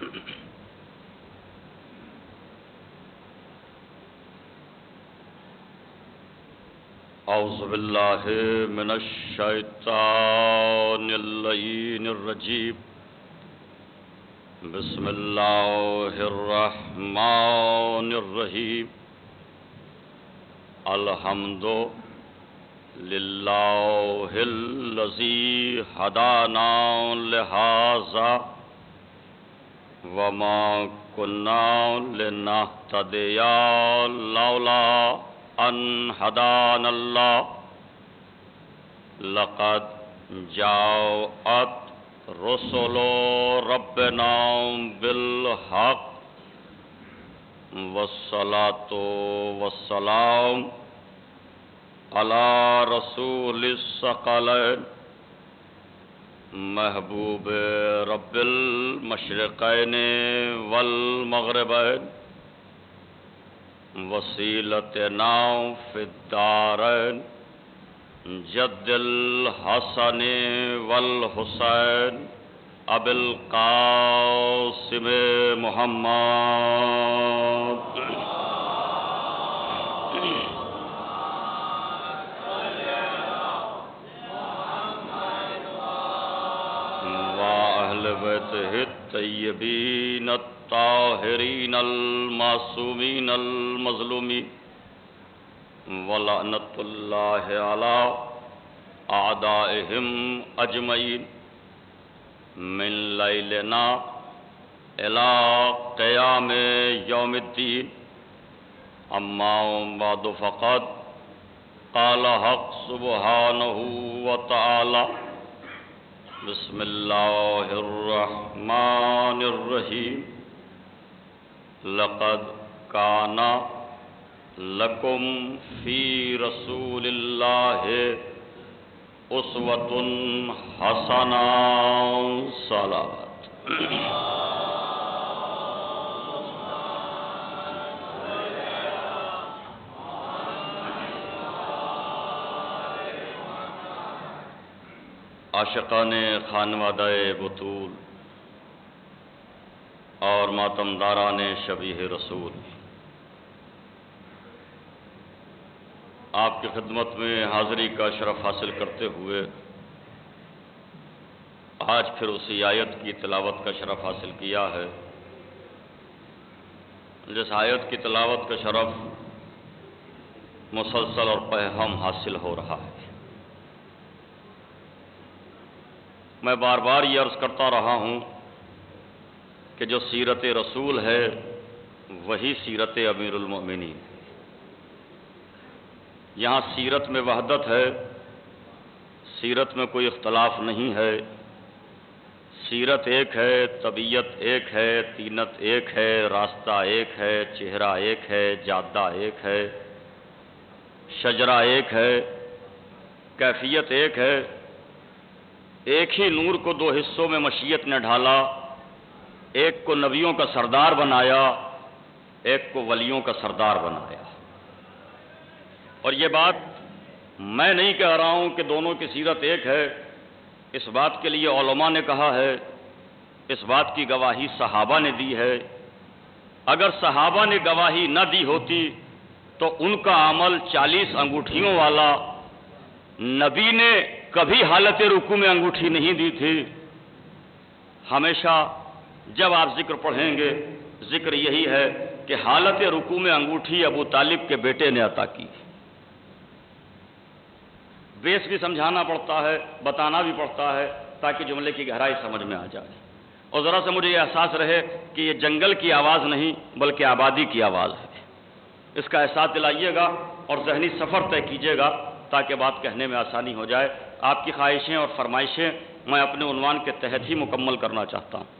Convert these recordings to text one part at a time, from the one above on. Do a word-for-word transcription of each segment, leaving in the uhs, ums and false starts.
اعوذ باللہ من الشیطان اللعین الرجیم بسم اللہ الرحمن الرحیم الحمد للہ الذی ہدانا لہذا وما كنا لنهتدي لولا ان هدانا الله لقد جاءت رسل ربنا بالحق والصلاة والسلام على رسول الثقلين محبوب رب المشرقین والمغربین وسیلتنا فی الدارین جد الحسن والحسین ابی القاسم محمد بیتہ الطیبین الطاہرین المعصومین المظلومین ولعنۃ اللہ علی اعدائہم اجمعین من لیلنا الی قیام یوم الدین اما بعد فقد قال حق سبحانہ وتعالی بسم اللہ الرحمن الرحیم لقد کان لکم فی رسول اللہ اسوۃ حسنہ صلوات عاشقان خانوادہ بطول اور ماتمداران شبیہ رسول، آپ کی خدمت میں حاضری کا شرف حاصل کرتے ہوئے آج پھر اسی آیت کی تلاوت کا شرف حاصل کیا ہے جس آیت کی تلاوت کا شرف مسلسل اور پہم حاصل ہو رہا ہے۔ میں بار بار یہ عرض کرتا رہا ہوں کہ جو سیرت رسول ہے وہی سیرت امیر المؤمنین ہے۔ یہاں سیرت میں وحدت ہے، سیرت میں کوئی اختلاف نہیں ہے، سیرت ایک ہے، طبیعت ایک ہے، تینت ایک ہے، راستہ ایک ہے، چہرہ ایک ہے، جادہ ایک ہے، شجرہ ایک ہے، کیفیت ایک ہے۔ ایک ہی نور کو دو حصوں میں مشیت نے ڈھالا، ایک کو نبیوں کا سردار بنایا، ایک کو ولیوں کا سردار بنایا۔ اور یہ بات میں نہیں کہہ رہا ہوں کہ دونوں کی سیرت ایک ہے، اس بات کے لیے علماء نے کہا ہے، اس بات کی گواہی صحابہ نے دی ہے۔ اگر صحابہ نے گواہی نہ دی ہوتی تو ان کا عمل چالیس انگوٹھیوں والا، نبی نے کبھی حالت رکوع میں انگوٹھی نہیں دی تھی۔ ہمیشہ جب آپ ذکر پڑھیں گے ذکر یہی ہے کہ حالت رکوع میں انگوٹھی ابو طالب کے بیٹے نے عطا کی۔ بیس بھی سمجھانا پڑتا ہے، بتانا بھی پڑتا ہے تاکہ جملے کی گہرائی سمجھ میں آ جائے، اور ذرا سے مجھے یہ احساس رہے کہ یہ جنگل کی آواز نہیں بلکہ آبادی کی آواز ہے۔ اس کا احساس دلائیے گا اور ذہنی سفر طے کیجیے گا تاکہ بات کہنے میں آسانی ہو جائے۔ آپ کی خواہشیں اور فرمائشیں میں اپنے عنوان کے تحت ہی مکمل کرنا چاہتا ہوں۔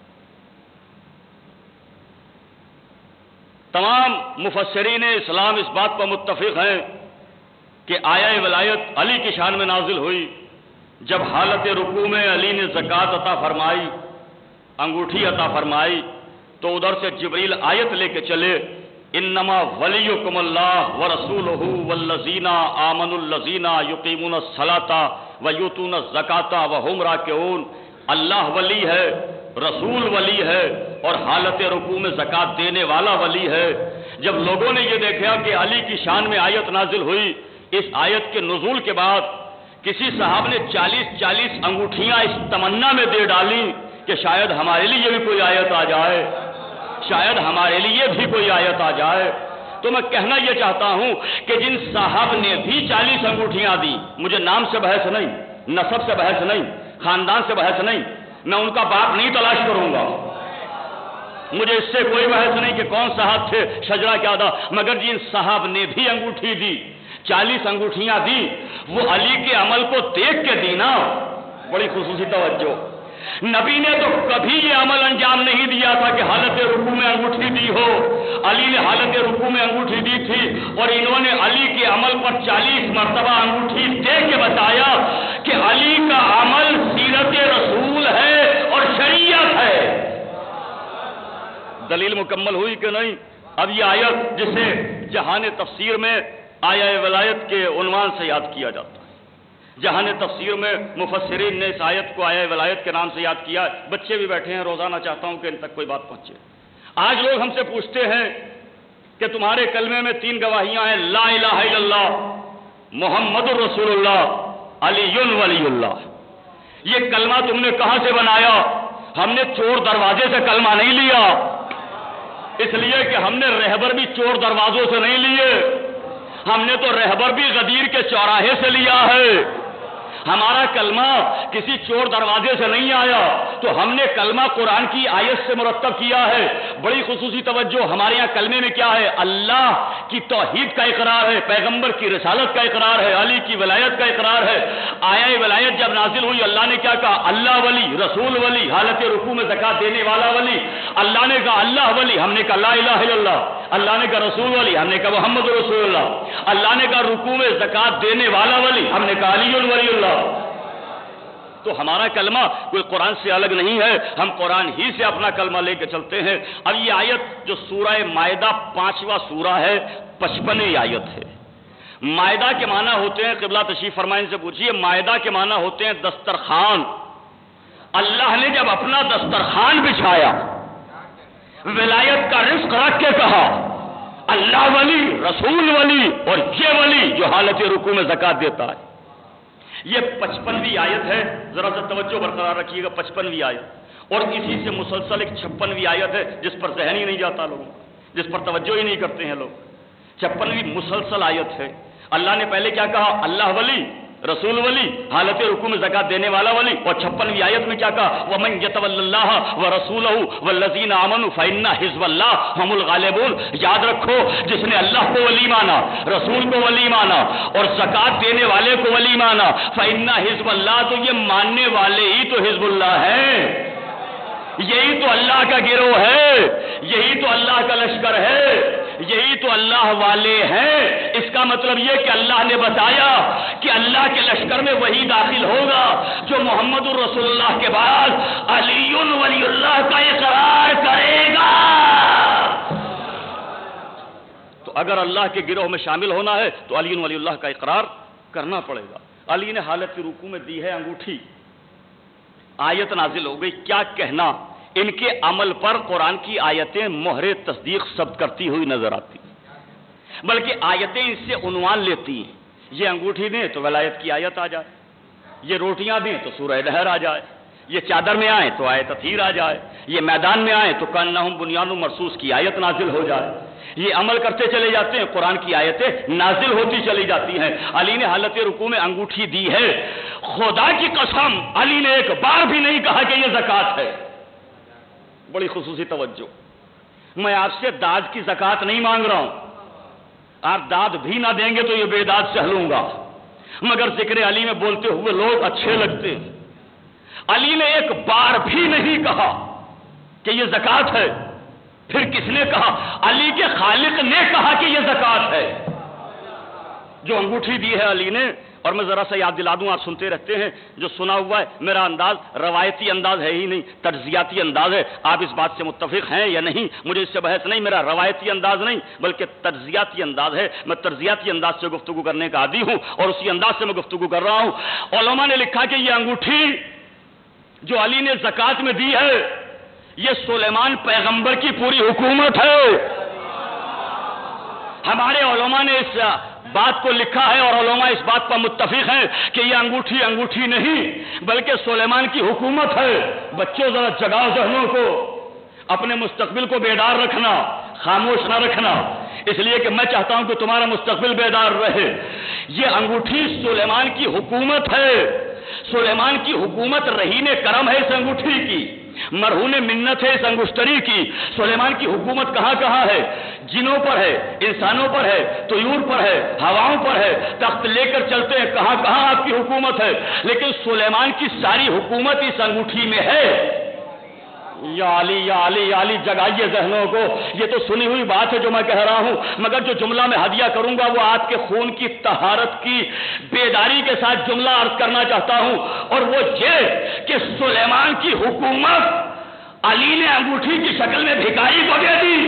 تمام مفسرین اسلام اس بات پر متفق ہیں کہ آیہ ولایت علی کی شان میں نازل ہوئی جب حالت رکوع میں علی نے زکوٰۃ عطا فرمائی، انگوٹھی عطا فرمائی، تو ادھر سے جبریل آیت لے کے چلے، انما ولیکم اللہ ورسولہ والذین آمنوا الذین یقیمون الصلاۃ ویؤتون الزکاۃ وہم راکعون۔ اللہ ولی ہے، رسول ولی ہے اور حالت رکوع میں زکوٰۃ دینے والا ولی ہے۔ جب لوگوں نے یہ دیکھا کہ علی کی شان میں آیت نازل ہوئی، اس آیت کے نزول کے بعد کسی صاحب نے چالیس چالیس انگوٹھیاں اس تمنا میں دے ڈالی کہ شاید ہمارے لیے بھی کوئی آیت آ جائے، شاید ہمارے لیے بھی کوئی آیت آ جائے۔ تو میں کہنا یہ چاہتا ہوں کہ جن صاحب نے بھی چالیس انگوٹھیاں دی، مجھے نام سے بحث نہیں، نسب سے بحث نہیں، خاندان سے بحث نہیں، میں ان کا باپ نہیں تلاش کروں گا، مجھے اس سے کوئی بحث نہیں کہ کون صاحب تھے، شجرہ کیا تھا، مگر جن صاحب نے بھی انگوٹھی دی، چالیس انگوٹھیاں دی، وہ علی کے عمل کو دیکھ کے دی نا، بڑی خصوصی توجہ۔ نبی نے تو کبھی یہ عمل انجام نہیں دیا تھا کہ حالت رکوع میں انگوٹھی دی ہو، علی نے حالت رکوع میں انگوٹھی دی تھی اور انہوں نے علی کے عمل پر چالیس مرتبہ انگوٹھی دے کے بتایا کہ علی کا عمل سیرت رسول ہے اور شریعت ہے۔ دلیل مکمل ہوئی کہ نہیں؟ اب یہ آیت جسے جہان تفسیر میں آیہ ولایت کے عنوان سے یاد کیا جاتا ہے، جہان تفسیر میں مفسرین نے اس آیت کو آیہ ولایت کے نام سے یاد کیا۔ بچے بھی بیٹھے ہیں، روزانہ چاہتا ہوں کہ ان تک کوئی بات پہنچے۔ آج لوگ ہم سے پوچھتے ہیں کہ تمہارے کلمے میں تین گواہیاں ہیں، لا الہ الا اللہ، محمد رسول اللہ، علی ولی اللہ۔ یہ کلمہ تم نے کہاں سے بنایا؟ ہم نے چور دروازے سے کلمہ نہیں لیا، اس لیے کہ ہم نے رہبر بھی چور دروازوں سے نہیں لیے، ہم نے تو رہبر بھی غدیر کے چوراہے سے لیا ہے۔ ہمارا کلمہ کسی چور دروازے سے نہیں آیا، تو ہم نے کلمہ قرآن کی آیت سے مرتب کیا ہے۔ بڑی خصوصی توجہ، ہمارے یہاں کلمے میں کیا ہے؟ اللہ کی توحید کا اقرار ہے، پیغمبر کی رسالت کا اقرار ہے، علی کی ولایت کا اقرار ہے۔ آیہ ولایت جب نازل ہوئی، اللہ نے کیا کہا؟ اللہ ولی، رسول ولی، حالت رکوع میں زکوٰۃ دینے والا ولی۔ اللہ نے کہا اللہ ولی، ہم نے کہا لا الہ الا اللہ۔ اللہ نے کہا رسول ولی، ہم نے کہا محمد رسول اللہ۔ اللہ نے کہا رکوع میں زکوٰۃ دینے والا ولی، ہم نے کہا علی ولی اللہ۔ تو ہمارا کلمہ کوئی قرآن سے الگ نہیں ہے، ہم قرآن ہی سے اپنا کلمہ لے کے چلتے ہیں۔ اب یہ آیت جو سورہ مائدہ پانچواں سورہ ہے، پچپنویں آیت ہے۔ مائدہ کے معنی ہوتے ہیں، قبلہ تشریف فرمائیں سے پوچھیے، مائدہ کے معنی ہوتے ہیں دسترخوان۔ اللہ نے جب اپنا دسترخوان بچھایا، ولایت کا رزق رکھ کے کہا اللہ ولی، رسول ولی اور یہ ولی جو حالت رکوع میں زکوٰۃ دیتا ہے۔ یہ پچپنویں آیت ہے، ذرا سا توجہ برقرار رکھیے گا، پچپنویں آیت، اور اسی سے مسلسل ایک چھپنویں آیت ہے جس پر ذہن ہی نہیں جاتا لوگوں، جس پر توجہ ہی نہیں کرتے ہیں لوگ۔ چھپنویں مسلسل آیت ہے۔ اللہ نے پہلے کیا کہا؟ اللہ ولی، رسول ولی، حالت رکوع میں زکوٰۃ دینے والا ولی، اور چھپنویں آیت میں کیا کہا؟ وَمَن يَتَوَلَّ اللَّهَ وَرَسُولَهُ وَالَّذِينَ آمَنُوا فَإِنَّ حِزْبَ اللَّهِ هُمُ الْغَالِبُونَ۔ یاد رکھو، جس نے اللہ کو ولی مانا، رسول کو ولی مانا اور زکوٰۃ دینے والے کو ولی مانا، فَإِنَّ حِزْبَ اللَّهِ، تو یہ ماننے والے ہی تو حزب اللہ ہیں، یہی تو اللہ کا گروہ ہے، یہی تو اللہ کا لشکر ہے، یہی تو اللہ والے ہیں۔ اس کا مطلب یہ کہ اللہ نے بتایا کہ اللہ کے لشکر میں وہی داخل ہوگا جو محمد رسول اللہ کے بعد علی ولی اللہ کا اقرار کرے گا۔ تو اگر اللہ کے گروہ میں شامل ہونا ہے تو علی ولی اللہ کا اقرار کرنا پڑے گا۔ علی نے حالت رکوع میں دی ہے انگوٹھی، آیت نازل ہو گئی، کیا کہنا؟ ان کے عمل پر قرآن کی آیتیں مہر تصدیق ثبت کرتی ہوئی نظر آتی، بلکہ آیتیں اس سے عنوان لیتی ہیں۔ یہ انگوٹھی دیں تو ولایت کی آیت آ جائے، یہ روٹیاں دیں تو سورہ دہر آ جائے، یہ چادر میں آئیں تو آیت تطہیر آ جائے، یہ میدان میں آئیں تو کأنہم بنیان مرصوص کی آیت نازل ہو جائے۔ یہ عمل کرتے چلے جاتے ہیں، قرآن کی آیتیں نازل ہوتی چلی جاتی ہیں۔ علی نے حالت رکوع میں انگوٹھی دی ہے، خدا کی قسم علی نے ایک بار بھی نہیں کہا کہ یہ زکوٰۃ ہے۔ بڑی خصوصی توجہ، میں آپ سے داد کی زکوٰۃ نہیں مانگ رہا ہوں، آپ داد بھی نہ دیں گے تو یہ بے داد سے ہلوں گا، مگر ذکر علی میں بولتے ہوئے لوگ اچھے لگتے ہیں۔ علی نے ایک بار بھی نہیں کہا کہ یہ زکوٰۃ ہے۔ پھر کس نے کہا؟ علی کے خالق نے کہا کہ یہ زکوٰۃ ہے۔ جو انگوٹھی دی ہے علی نے، اور میں ذرا سا یاد دلا دوں، آپ سنتے رہتے ہیں، جو سنا ہوا ہے میرا انداز روایتی انداز ہے ہی نہیں، طرزیاتی انداز ہے۔ آپ اس بات سے متفق ہیں یا نہیں؟ مجھے اس سے بحث نہیں، میرا روایتی انداز نہیں بلکہ طرزیاتی انداز ہے۔ میں طرزیاتی انداز سے گفتگو کرنے کا عادی ہوں اور اسی انداز سے میں گفتگو کر رہا ہوں۔ علماء نے لکھا کہ یہ انگوٹھی جو علی نے زکات میں دی ہے، یہ سلیمان پیغمبر کی پوری حکومت ہے۔ ہمارے علماء نے اس بات کو لکھا ہے اور علماء اس بات پر متفق ہیں کہ یہ انگوٹھی انگوٹھی نہیں بلکہ سلیمان کی حکومت ہے۔ بچوں ذرا جگاؤ ذہنوں کو، اپنے مستقبل کو بیدار رکھنا، خاموش نہ رکھنا، اس لیے کہ میں چاہتا ہوں کہ تمہارا مستقبل بیدار رہے۔ یہ انگوٹھی سلیمان کی حکومت ہے، سلیمان کی حکومت رہین کرم ہے اس انگوٹھی کی، مرہون منت ہے اس انگشتری کی۔ سلیمان کی حکومت کہاں کہاں ہے؟ جنوں پر ہے، انسانوں پر ہے، طیور پر ہے، ہواؤں پر ہے، تخت لے کر چلتے ہیں، کہاں کہاں آپ کی حکومت ہے، لیکن سلیمان کی ساری حکومت اس انگوٹھی میں ہے۔ یا علی یا علی یا علی، جگائیے ذہنوں کو، یہ تو سنی ہوئی بات ہے جو میں کہہ رہا ہوں، مگر جو جملہ میں ہدیہ کروں گا وہ آپ کے خون کی طہارت کی بیداری کے ساتھ جملہ عرض کرنا چاہتا ہوں، اور وہ یہ کہ سلیمان کی حکومت علی نے انگوٹھی کی شکل میں بھکاری کو دے دی۔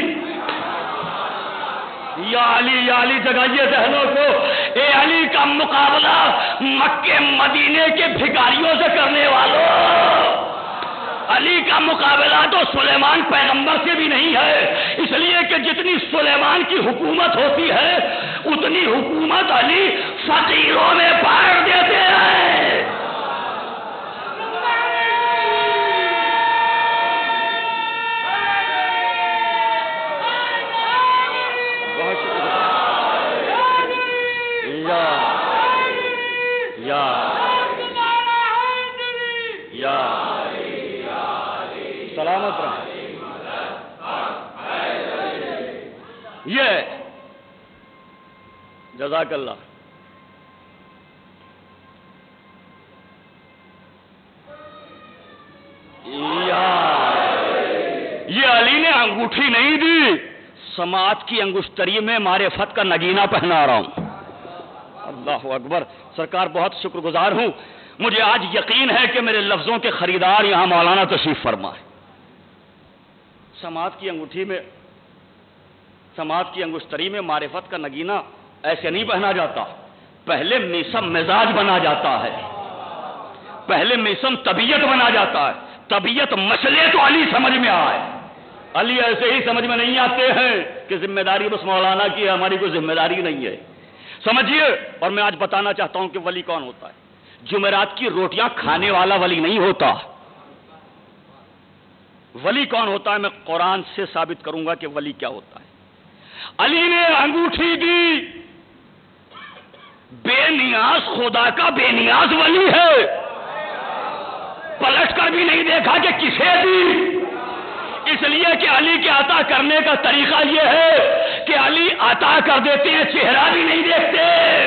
یا علی یا علی، جگائیے ذہنوں کو، اے علی کا مقابلہ مکے مدینے کے بھکاریوں سے کرنے والوں، علی کا مقابلہ تو سلیمان پیغمبر سے بھی نہیں ہے، اس لیے کہ جتنی سلیمان کی حکومت ہوتی ہے اتنی حکومت علی فقیروں میں بانٹ دیتے ہیں۔ یا یا سلامت رہا۔ یہ جزاک اللہ، یہ علی نے انگوٹھی نہیں دی، سماعت کی انگشتری میں معرفت کا نگینہ پہنا رہا ہوں۔ اللہ اکبر، سرکار بہت شکر گزار ہوں، مجھے آج یقین ہے کہ میرے لفظوں کے خریدار یہاں مولانا تشریف فرما ہے۔ سماعت کی انگوٹھی میں، سماعت کی انگشتری میں معرفت کا نگینہ ایسے نہیں پہنا جاتا، پہلے میسم مزاج بنا جاتا ہے، پہلے میسم طبیعت بنا جاتا ہے، طبیعت مسئلے تو علی سمجھ میں آئے۔ علی ایسے ہی سمجھ میں نہیں آتے ہیں کہ ذمہ داری بس مولانا کی ہے، ہماری کوئی ذمہ داری نہیں ہے، سمجھیے۔ اور میں آج بتانا چاہتا ہوں کہ ولی کون ہوتا ہے۔ جمعرات کی روٹیاں کھانے والا ولی نہیں ہوتا۔ ولی کون ہوتا ہے میں قرآن سے ثابت کروں گا کہ ولی کیا ہوتا ہے۔ علی نے انگوٹھی دی، بے نیاز خدا کا بے نیاز ولی ہے، پلٹ کر بھی نہیں دیکھا کہ کسے دی، اس لیے کہ علی کے عطا کرنے کا طریقہ یہ ہے کہ علی عطا کر دیتے ہیں، چہرہ بھی نہیں دیکھتے۔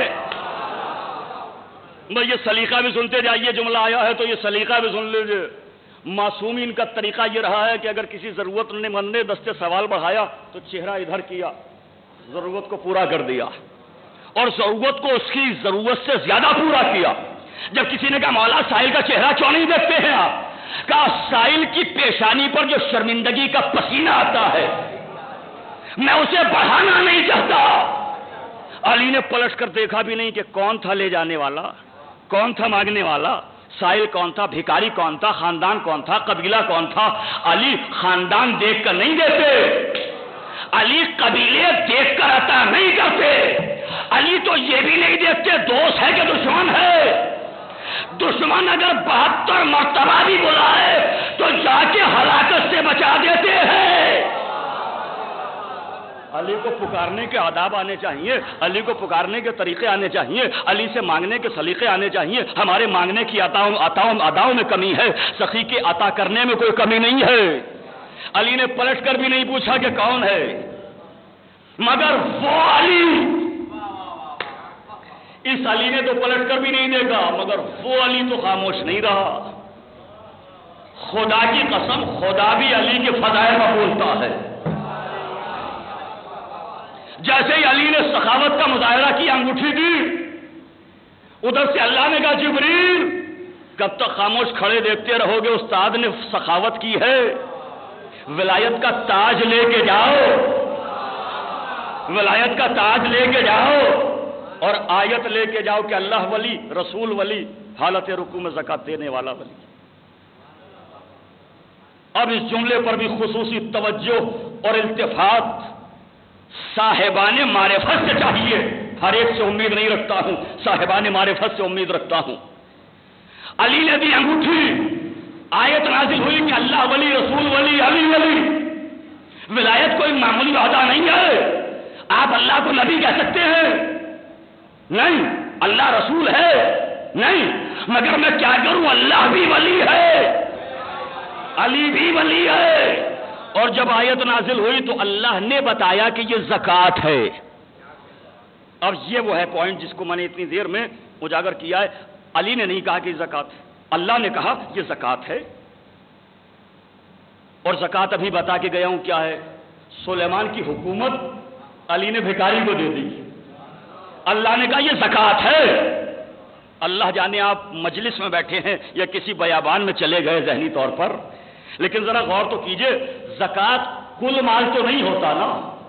بھئی یہ سلیقہ بھی سنتے جائیے، جملہ آیا ہے تو یہ سلیقہ بھی سن لیجئے۔ معصومین کا طریقہ یہ رہا ہے کہ اگر کسی ضرورت مند نے دستے سوال بڑھایا تو چہرہ ادھر کیا، ضرورت کو پورا کر دیا، اور ضرورت کو اس کی ضرورت سے زیادہ پورا کیا۔ جب کسی نے کہا مولا سائل کا چہرہ کیوں نہیں دیکھتے ہیں آپ؟ کہا سائل کی پیشانی پر جو شرمندگی کا پسینہ آتا ہے میں اسے بڑھانا نہیں چاہتا۔ علی نے پلٹ کر دیکھا بھی نہیں کہ کون تھا لے جانے والا، کون تھا مانگنے والا، سائل کون تھا، بھکاری کون تھا، خاندان کون تھا، قبیلہ کون تھا۔ علی خاندان دیکھ کر نہیں دیتے، علی قبیلے دیکھ کر عطا نہیں کرتے، علی تو یہ بھی نہیں دیکھتے دوست ہے کہ دشمن ہے۔ دشمن اگر بہتر مرتبہ بھی بلائے تو جا کے ہلاکت سے بچا دیتے ہیں۔ علی کو پکارنے کے آداب آنے چاہیے، علی کو پکارنے کے طریقے آنے چاہیے، علی سے مانگنے کے سلیقے آنے چاہیے۔ ہمارے مانگنے کی عطاؤں عطاؤں اداؤں میں کمی ہے، سخی کے عطا کرنے میں کوئی کمی نہیں ہے۔ علی نے پلٹ کر بھی نہیں پوچھا کہ کون ہے، مگر وہ علی، اس علی نے تو پلٹ کر بھی نہیں دیکھا، مگر وہ علی تو خاموش نہیں رہا۔ خدا کی قسم، خدا بھی علی کے فضائل میں بولتا ہے۔ جیسے ہی علی نے سخاوت کا مظاہرہ کیا، انگوٹھی دی، ادھر سے اللہ نے کہا جبریل کب تک خاموش کھڑے دیکھتے رہو گے، استاد نے سخاوت کی ہے، ولایت کا تاج لے کے جاؤ، ولایت کا تاج لے کے جاؤ، اور آیت لے کے جاؤ کہ اللہ ولی، رسول ولی، حالت رکوع میں زکات دینے والا ولی۔ اب اس جملے پر بھی خصوصی توجہ اور التفات صاحبان معرفت سے چاہیے، ہر ایک سے امید نہیں رکھتا ہوں، صاحبان معرفت سے امید رکھتا ہوں۔ علی نے بھی انگوٹھی، آیت نازل ہوئی کہ اللہ ولی، رسول ولی، علی ولی۔ ولایت کوئی معمولی عہدہ نہیں ہے، آپ اللہ کو نبی کہہ سکتے ہیں؟ نہیں۔ اللہ رسول ہے؟ نہیں۔ مگر میں کیا کروں، اللہ بھی ولی ہے، علی بھی ولی ہے۔ اور جب آیت نازل ہوئی تو اللہ نے بتایا کہ یہ زکوٰۃ ہے۔ اور یہ وہ ہے پوائنٹ جس کو میں نے اتنی دیر میں اجاگر کیا ہے۔ علی نے نہیں کہا کہ یہ زکوٰۃ ہے، اللہ نے کہا یہ زکوٰۃ ہے۔ اور زکوٰۃ ابھی بتا کے گیا ہوں کیا ہے۔ سلیمان کی حکومت علی نے بھکاری کو دے دی، اللہ نے کہا یہ زکوٰۃ ہے۔ اللہ جانے آپ مجلس میں بیٹھے ہیں یا کسی بیابان میں چلے گئے ذہنی طور پر، لیکن ذرا غور تو کیجئے، زکوٰۃ کل مال تو نہیں ہوتا نا،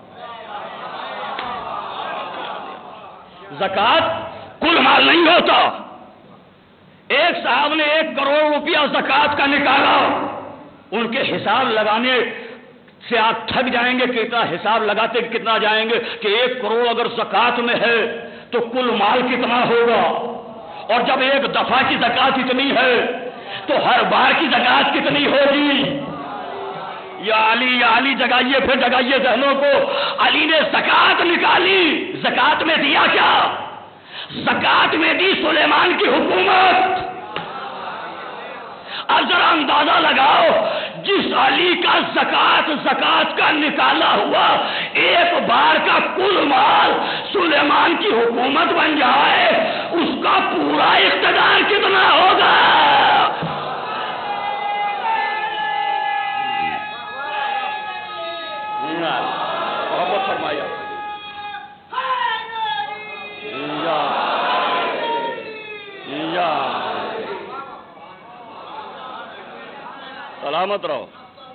زکوٰۃ کل مال نہیں ہوتا۔ ایک صاحب نے ایک کروڑ روپیہ زکوٰۃ کا نکالا، ان کے حساب لگانے سے آپ تھک جائیں گے، کتنا حساب لگاتے کتنا جائیں گے کہ ایک کروڑ اگر زکوٰۃ میں ہے تو کل مال کتنا ہوگا، اور جب ایک دفعہ کی زکوٰۃ اتنی ہے تو ہر بار کی زکوٰۃ کتنی ہوگی؟ یا علی یا علی، جگائیے پھر جگائیے ذہنوں کو۔ علی نے زکوٰۃ نکالی، زکوٰۃ میں دیا کیا؟ زکوٰۃ میں دی سلیمان کی حکومت۔ اب ذرا اندازہ لگاؤ، جس علی کا زکوٰۃ زکوٰۃ کا نکالا ہوا ایک بار کا کل مال سلیمان کی حکومت بن جائے، اس کا پورا اقتدار کتنا ہوگا؟ محبت فرمایا۔ سلامت رہو۔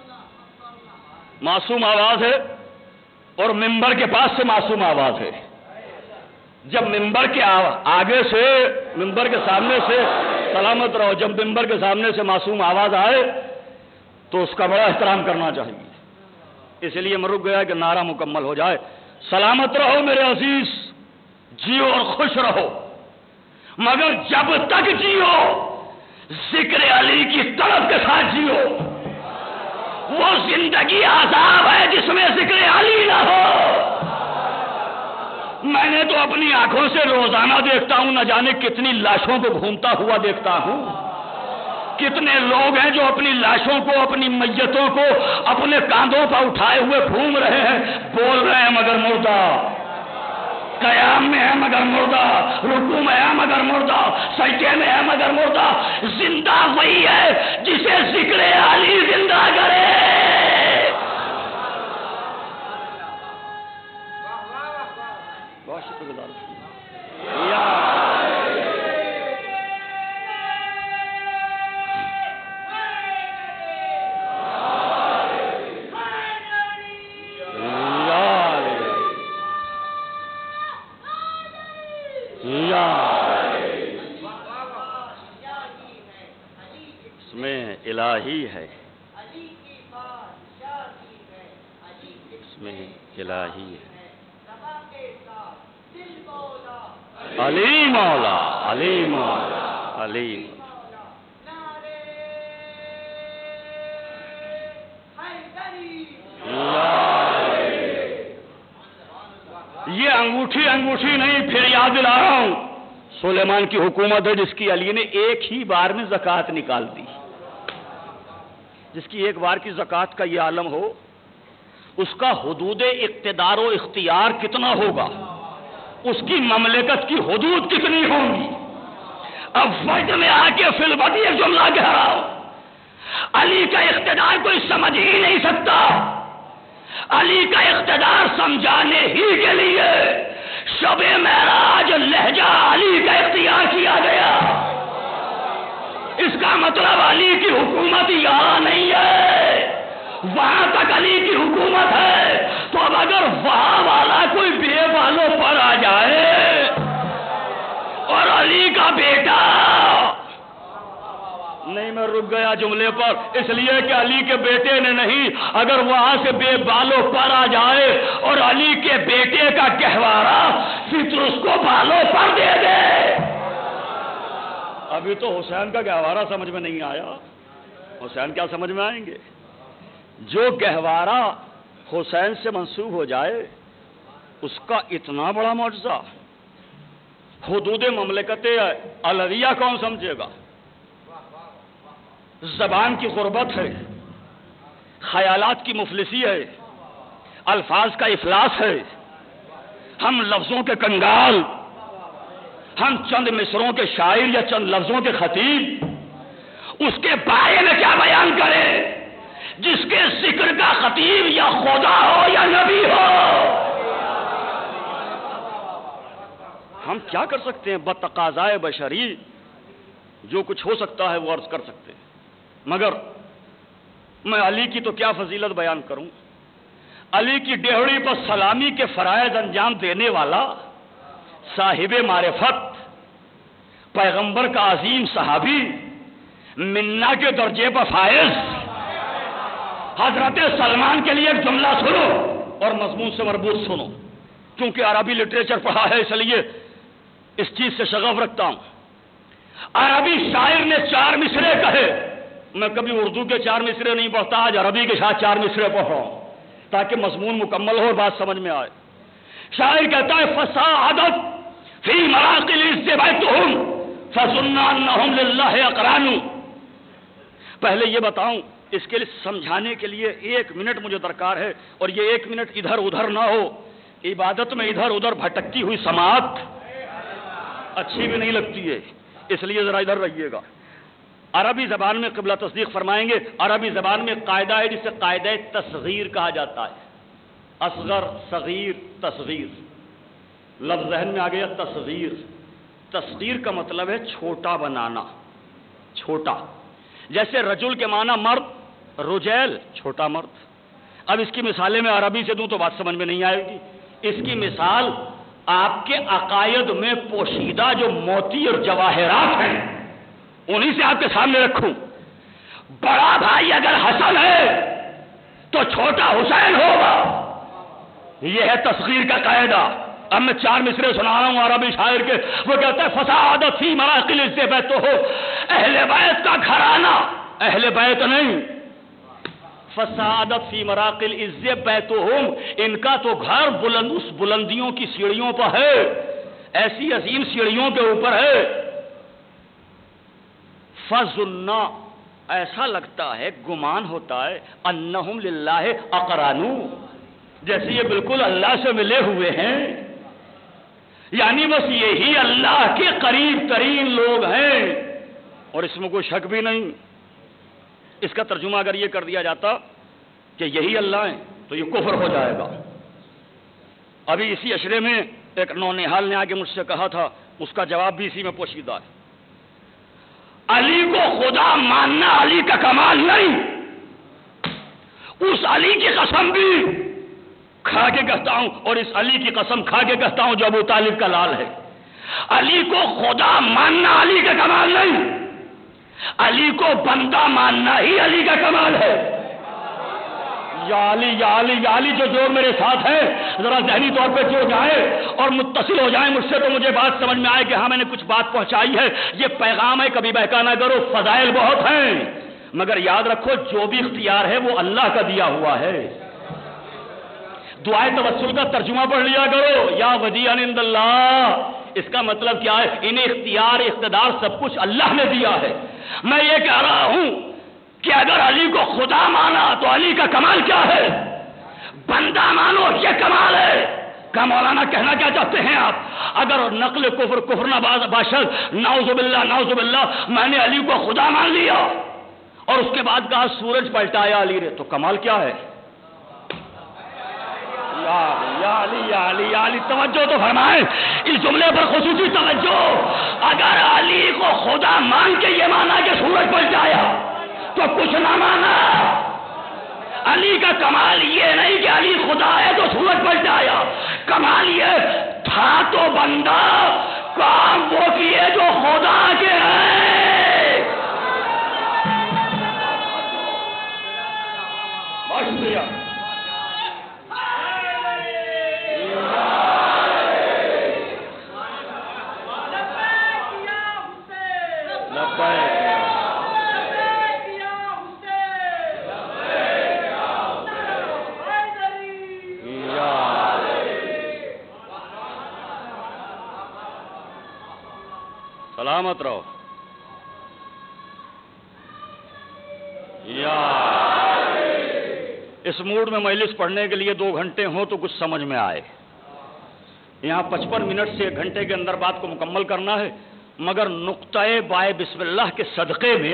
معصوم آواز ہے اور ممبر کے پاس سے معصوم آواز ہے۔ جب ممبر کے آگے سے، ممبر کے سامنے سے، سلامت رہو، جب ممبر کے سامنے سے معصوم آواز آئے تو اس کا بڑا احترام کرنا چاہیے۔ اس لیے میں رک گیا کہ نعرہ مکمل ہو جائے۔ سلامت رہو میرے عزیز، جیو اور خوش رہو، مگر جب تک جیو ذکر علی کی طلب کے ساتھ جیو۔ وہ زندگی عذاب ہے جس میں ذکر علی نہ ہو۔ میں نے تو اپنی آنکھوں سے روزانہ دیکھتا ہوں، نہ جانے کتنی لاشوں کو گھومتا ہوا دیکھتا ہوں۔ کتنے لوگ ہیں جو اپنی لاشوں کو، اپنی میتوں کو اپنے کاندھوں پر اٹھائے ہوئے گھوم رہے ہیں، بول رہے ہیں مگر مردہ، قیام میں ہے مگر مردہ، رکوع میں ہے مگر مردہ، سجدے میں ہے مگر مردہ۔ زندہ وہی ہے جسے ذکر علی زندہ کرے۔ بہت شکر گزار الہی ہے، اس میں الہی ہے۔ علی مولا، علی مولا، علی یہ انگوٹھی انگوٹھی نہیں، پھر یاد دلا رہا ہوں، سلیمان کی حکومت ہے جس کی علی نے ایک ہی بار میں زکوٰۃ نکال دی۔ جس کی ایک بار کی زکوٰۃ کا یہ عالم ہو، اس کا حدود اقتدار و اختیار کتنا ہوگا، اس کی مملکت کی حدود کتنی ہوں گی۔ اب وجد میں آ کے فی البدی ایک جملہ کہہ رہا ہوں، علی کا اقتدار کوئی سمجھ ہی نہیں سکتا۔ علی کا اقتدار سمجھانے ہی کے لیے شب معراج لہجہ علی کا اختیار کیا گیا۔ اس کا مطلب علی کی حکومت یہاں نہیں ہے، وہاں تک علی کی حکومت ہے۔ تو اب اگر وہاں والا کوئی بے بالوں پر آ جائے اور علی کا بیٹا نہیں نہیں میں رک گیا جملے پر، اس لیے کہ علی کے بیٹے نے نہیں، اگر وہاں سے بے بالوں پر آ جائے اور علی کے بیٹے کا گہوارہ فطر اس کو بالوں پر دے دے۔ ابھی تو حسین کا گہوارہ سمجھ میں نہیں آیا، حسین کیا سمجھ میں آئیں گے؟ جو گہوارہ حسین سے منسوب ہو جائے اس کا اتنا بڑا معجزہ، حدود مملکت علویہ کون سمجھے گا؟ زبان کی غربت ہے، خیالات کی مفلسی ہے، الفاظ کا افلاس ہے، ہم لفظوں کے کنگال، ہم چند مصروں کے شاعر یا چند لفظوں کے خطیب، اس کے بارے میں کیا بیان کریں جس کے ذکر کا خطیب یا خدا ہو یا نبی ہو؟ ہم کیا کر سکتے ہیں؟ بتقاضائے بشری جو کچھ ہو سکتا ہے وہ عرض کر سکتے ہیں، مگر میں علی کی تو کیا فضیلت بیان کروں؟ علی کی ڈیہڑی پر سلامی کے فرائض انجام دینے والا، صاحب معرفت، پیغمبر کا عظیم صحابی، منا کے درجے پر فائز، حضرت سلمان کے لیے ایک جملہ سنو اور مضمون سے مربوط سنو، کیونکہ عربی لٹریچر پڑھا ہے اس لیے اس چیز سے شغف رکھتا ہوں۔ عربی شاعر نے چار مصرے کہے، میں کبھی اردو کے چار مصرے نہیں پڑھتا، آج عربی کے ساتھ چار مصرے پڑھ رہا ہوں تاکہ مضمون مکمل ہو اور بات سمجھ میں آئے۔ شاعر کہتا ہے فصاعدت فی مراقل استبعتهم فظننا انہم للہ اقران۔ پہلے یہ بتاؤں، اس کے لیے سمجھانے کے لیے ایک منٹ مجھے درکار ہے، اور یہ ایک منٹ ادھر ادھر نہ ہو۔ عبادت میں ادھر ادھر بھٹکتی ہوئی سماعت اچھی بھی نہیں لگتی ہے، اس لیے ذرا ادھر رہیے گا۔ عربی زبان میں قبلہ تصدیق فرمائیں گے، عربی زبان میں قاعدہ ہے جسے قاعدہ تصغیر کہا جاتا ہے، اصغر، صغیر، تصغیر۔ لفظ ذہن میں آ گیا تصغیر۔ تصغیر کا مطلب ہے چھوٹا بنانا، چھوٹا۔ جیسے رجل کے معنی مرد، رجیل چھوٹا مرد۔ اب اس کی مثالیں میں عربی سے دوں تو بات سمجھ میں نہیں آئے گی۔ اس کی مثال آپ کے عقائد میں پوشیدہ جو موتی اور جواہرات ہیں انہی سے آپ کے سامنے رکھوں۔ بڑا بھائی اگر حسن ہے تو چھوٹا حسین ہوگا، یہ ہے تصغیر کا قاعدہ۔ اب میں چار مصرے سنا رہا ہوں عربی شاعر کے، وہ کہتا ہے فسادت فی مراقل الزبیت ہو، اہل بیت کا گھرانہ، اہل بیت نہیں، فسادت فی مراقل الزبیتہم، ان کا تو گھر بلند اس بلندیوں کی سیڑھیوں پر ہے، ایسی عظیم سیڑھیوں کے اوپر ہے۔ فظننا، ایسا لگتا ہے، گمان ہوتا ہے، انہم للہ اقرانو، جیسے یہ بالکل اللہ سے ملے ہوئے ہیں، یعنی بس یہی اللہ کے قریب ترین لوگ ہیں، اور اس میں کوئی شک بھی نہیں۔ اس کا ترجمہ اگر یہ کر دیا جاتا کہ یہی اللہ ہیں تو یہ کفر ہو جائے گا۔ ابھی اسی اشرے میں ایک نونہال نے آگے مجھ سے کہا تھا، اس کا جواب بھی اسی میں پوشیدہ ہے۔ علی کو خدا ماننا علی کا کمال نہیں، اس علی کی قسم بھی کھا کے کہتا ہوں، اور اس علی کی قسم کھا کے کہتا ہوں جو ابو طالب کا لال ہے، علی کو خدا ماننا علی کا کمال نہیں، علی کو بندہ ماننا ہی علی کا کمال ہے۔ یا علی یا علی یا علی، جو جو میرے ساتھ ہیں ذرا ذہنی طور پہ جو جائیں اور متصل ہو جائیں مجھ سے تو مجھے بات سمجھ میں آئے کہ ہاں میں نے کچھ بات پہنچائی ہے، یہ پیغام ہے، کبھی بہکا نہ کرو، فضائل بہت ہیں، مگر یاد رکھو جو بھی اختیار ہے وہ اللہ کا دیا ہوا ہے۔ دعائے توسل کا ترجمہ پڑھ لیا کرو، یا وجیہا عند اللہ، اس کا مطلب کیا ہے؟ انہیں اختیار، اقتدار سب کچھ اللہ نے دیا ہے۔ میں یہ کہہ رہا ہوں کہ اگر علی کو خدا مانا تو علی کا کمال کیا ہے؟ بندہ مانو، یہ کمال ہے۔ کیا مولانا کہنا کیا چاہتے ہیں آپ؟ اگر نقل کفر کفر نہ باشد، نعوذ باللہ نعوذ باللہ، میں نے علی کو خدا مان لیا اور اس کے بعد کہا سورج پلٹایا علی نے، تو کمال کیا ہے؟ یا علی یا علی یا علی، توجہ تو فرمائیں اس جملے پر، خصوصی توجہ۔ اگر علی کو خدا مان کے یہ مانا کہ سورج پلٹایا تو کچھ نہ مانا۔ علی کا کمال یہ نہیں کہ علی خدا ہے تو سورج پلٹایا، کمال یہ تھا تو بندہ، کام وہ کیے جو خدا کے ہیں۔ شکریہ. سلامت رہو. یا اس موڈ میں مجلس پڑھنے کے لیے دو گھنٹے ہوں تو کچھ سمجھ میں آئے. یہاں پچپن منٹ سے ایک گھنٹے کے اندر بات کو مکمل کرنا ہے، مگر نقطۂ بائے بسم اللہ کے صدقے میں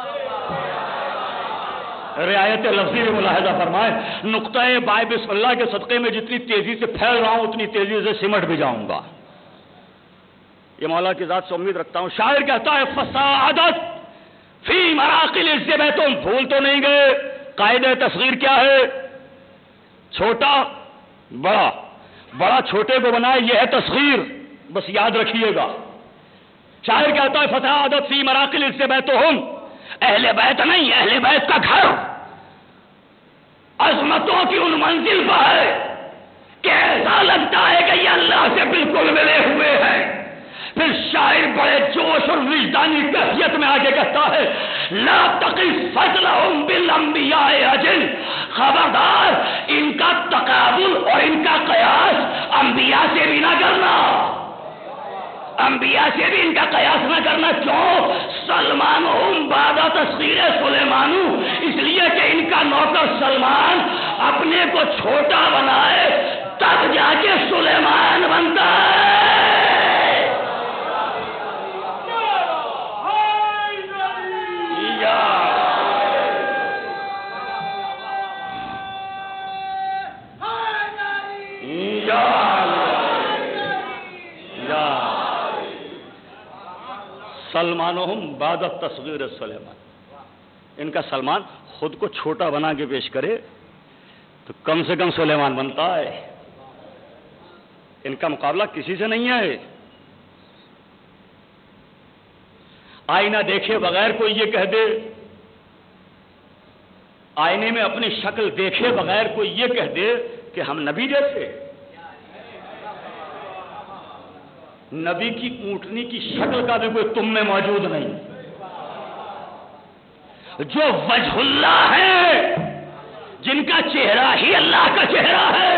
رعایت لفظی میں ملاحظہ فرمائے. نقطۂ بائے بسم اللہ کے صدقے میں جتنی تیزی سے پھیل رہا ہوں اتنی تیزی سے سمٹ بھی جاؤں گا. یہ مولا کی ذات سے امید رکھتا ہوں. شاعر کہتا ہے فسادت فی مراقل الزبہ، تم بھول تو نہیں گئے قاعدہ تصغیر کیا ہے؟ چھوٹا بڑا، بڑا چھوٹے کو بنائے، یہ ہے تصغیر، بس یاد رکھیے گا. شاعر کہتا ہے فسادت فی مراقل الزبہ، تو ہم اہل بیت نہیں، اہل بیت کا گھر عظمتوں کی ان منزل پر ہے کہ ایسا لگتا ہے کہ یہ اللہ سے بالکل ملے ہوئے ہیں. پھر شاعر بڑے جوش اور وجدانی کیفیت میں آگے کہتا ہے لا تقف فضلهم بالانبیاء اجل، خبردار ان کا تقابل اور ان کا قیاس انبیاء سے بھی نہ کرنا، انبیاء سے بھی ان کا قیاس نہ کرنا. کیوں؟ سلمانہم بعد تصغیر سلیمان، اس لیے کہ ان کا نوکر سلمان اپنے کو چھوٹا بنائے تب جا کے سلیمان بنتا ہے. سلمانہم بعد تصغیر سلیمان، ان کا سلمان خود کو چھوٹا بنا کے پیش کرے تو کم سے کم سلیمان بنتا ہے. ان کا مقابلہ کسی سے نہیں ہے. آئینہ دیکھے بغیر کوئی یہ کہہ دے، آئینے میں اپنی شکل دیکھے بغیر کوئی یہ کہہ دے کہ ہم نبی جیسے. نبی کی اونٹنی کی شکل کا بھی کوئی تم میں موجود نہیں. جو وجہ اللہ ہے، جن کا چہرہ ہی اللہ کا چہرہ ہے،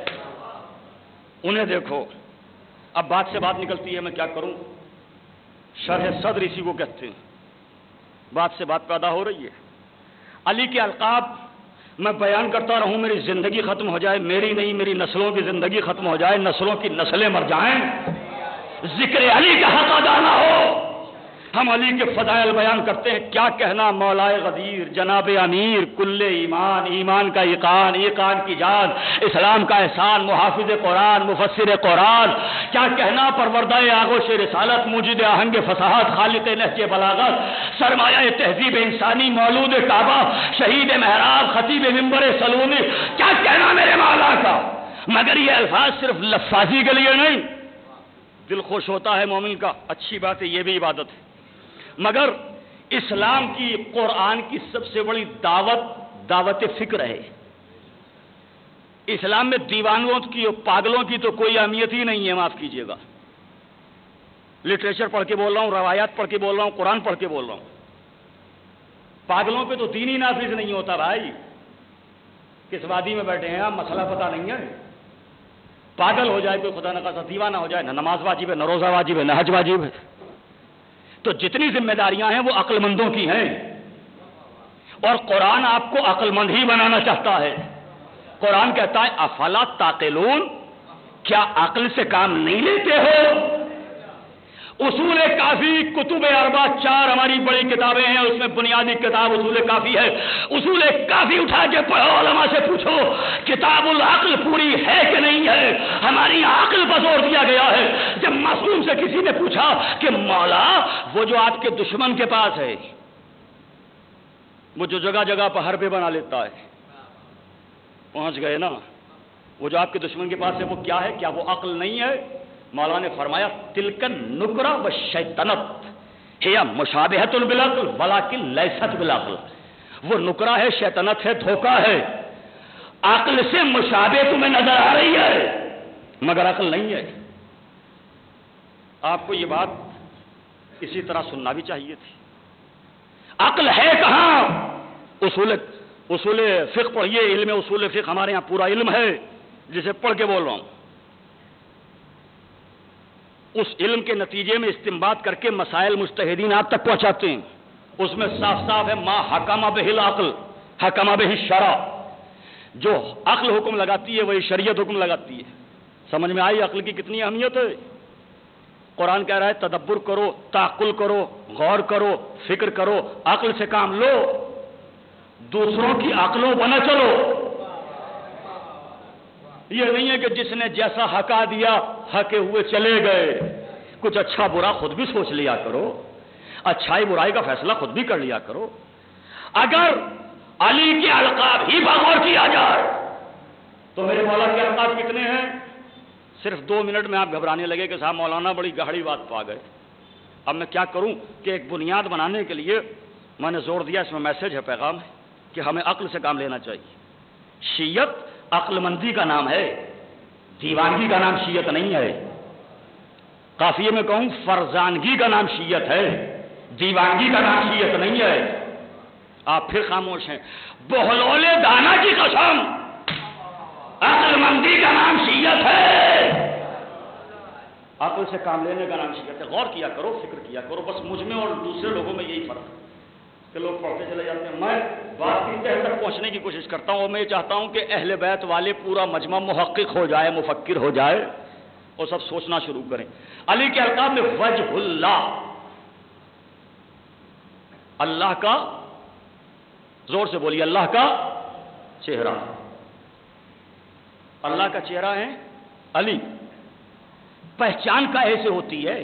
انہیں دیکھو. اب بات سے بات نکلتی ہے، میں کیا کروں؟ شرح صدر اسی کو کہتے ہیں. بات سے بات پیدا ہو رہی ہے. علی کے القاب میں بیان کرتا رہوں، میری زندگی ختم ہو جائے، میری نہیں میری نسلوں کی زندگی ختم ہو جائے، نسلوں کی نسلیں مر جائیں، ذکر علی کا حق ادا نہ ہو. ہم علی کے فضائل بیان کرتے ہیں. کیا کہنا مولا غدیر، جناب امیر، کل ایمان، ایمان کا ایقان، ایقان کی جان، اسلام کا احسان، محافظ قرآن، مفسر قرآن. کیا کہنا پروردہ آغوش رسالت، موجد آہنگ فصاحت، خالق نہج بلاغت، سرمایہ تہذیب انسانی، مولود کعبہ، شہید محراب، خطیب منبر سلونی. کیا کہنا میرے مولا کا؟ مگر یہ الفاظ صرف لفاظی کے لیے نہیں. دل خوش ہوتا ہے مومن کا، اچھی بات ہے، یہ بھی عبادت ہے. مگر اسلام کی، قرآن کی سب سے بڑی دعوت دعوت فکر ہے. اسلام میں دیوانوں کی اور پاگلوں کی تو کوئی اہمیت ہی نہیں ہے، معاف کیجیے گا. لٹریچر پڑھ کے بول رہا ہوں، روایات پڑھ کے بول رہا ہوں، قرآن پڑھ کے بول رہا ہوں. پاگلوں پہ تو دین ہی نافذ نہیں ہوتا بھائی. کس وادی میں بیٹھے ہیں آپ، مسئلہ پتہ نہیں ہے. پاگل ہو جائے کوئی، خدا نہ خاصا دیوانہ ہو جائے، نہ نماز واجب ہے، نہ روزہ واجب ہے، نہ حج واجب ہے. تو جتنی ذمہ داریاں ہیں وہ عقل مندوں کی ہیں، اور قرآن آپ کو عقل مند ہی بنانا چاہتا ہے. قرآن کہتا ہے افلا تعقلون، کیا عقل سے کام نہیں لیتے ہو؟ اصول کافی، کتب اربع، چار ہماری بڑی کتابیں ہیں، اس میں بنیادی کتاب اصول کافی ہے. اصول کافی اٹھا کے پڑھو، علماء سے پوچھو کتاب العقل پوری ہے کہ نہیں ہے. ہماری عقل پر زور دیا گیا ہے. جب معصوم سے کسی نے پوچھا کہ مولا وہ جو آپ کے دشمن کے پاس ہے، وہ جو جگہ جگہ پر حربے بنا لیتا ہے، پہنچ گئے نا، وہ جو آپ کے دشمن کے پاس ہے وہ کیا ہے؟ کیا وہ عقل نہیں ہے؟ مولا نے فرمایا تلکن نکرہ و شیطنت ہے مشابہۃ بالعقل ولکن لیست بالعقل. وہ نکرہ ہے، شیطنت ہے، دھوکہ ہے، عقل سے مشابہ تمہیں نظر آ رہی ہے مگر عقل نہیں ہے. آپ کو یہ بات اسی طرح سننا بھی چاہیے تھی. عقل ہے کہاں؟ اصول اصول فقہ پڑھیے. علم اصول فقہ ہمارے یہاں پورا علم ہے جسے پڑھ کے بول رہا ہوں. اس علم کے نتیجے میں استنباط کر کے مسائل مجتہدین آپ تک پہنچاتے ہیں. اس میں صاف صاف ہے ما حکم بہ العقل حکم بہ الشرع. جو عقل حکم لگاتی ہے وہی شریعت حکم لگاتی ہے. سمجھ میں آئی عقل کی کتنی اہمیت ہے؟ قرآن کہہ رہا ہے تدبر کرو، تعقل کرو، غور کرو، فکر کرو، عقل سے کام لو، دوسروں کی عقلوں بنا چلو. یہ نہیں ہے کہ جس نے جیسا ہکا دیا ہکے ہوئے چلے گئے. کچھ اچھا برا خود بھی سوچ لیا کرو، اچھائی برائی کا فیصلہ خود بھی کر لیا کرو. اگر علی کے القاب ہی بغور کیا جائے تو میرے مولا کے القاب کتنے ہیں؟ صرف دو منٹ میں آپ گھبرانے لگے کہ صاحب مولانا بڑی گہری بات پا گئے. اب میں کیا کروں کہ ایک بنیاد بنانے کے لیے میں نے زور دیا. اس میں میسج ہے، پیغام ہے کہ ہمیں عقل سے کام لینا چاہیے. شیعت عقل مندی کا نام ہے، دیوانگی کا نام شیعت نہیں ہے. قافیے میں کہوں فرزانگی کا نام شیعت ہے، دیوانگی کا نام شیعت نہیں ہے. آپ پھر خاموش ہیں. بہلول دانا کی قسم، عقل مندی کا نام شیعت ہے، عقل سے کام لینے کا نام شیعت ہے. غور کیا کرو، فکر کیا کرو. بس مجھ میں اور دوسرے لوگوں میں یہی فرق ہے کہ لوگ پڑھتے چلے جاتے ہیں. میں بات کی تہ تک پہنچنے کی کوشش کرتا ہوں اور میں یہ چاہتا ہوں کہ اہل بیت والے پورا مجمع محقق ہو جائے، مفکر ہو جائے اور سب سوچنا شروع کریں. علی کے القاب میں وجہ اللہ، اللہ کا، زور سے بولیے، اللہ کا چہرہ. اللہ کا چہرہ ہے علی. پہچان کا ایسے ہوتی ہے.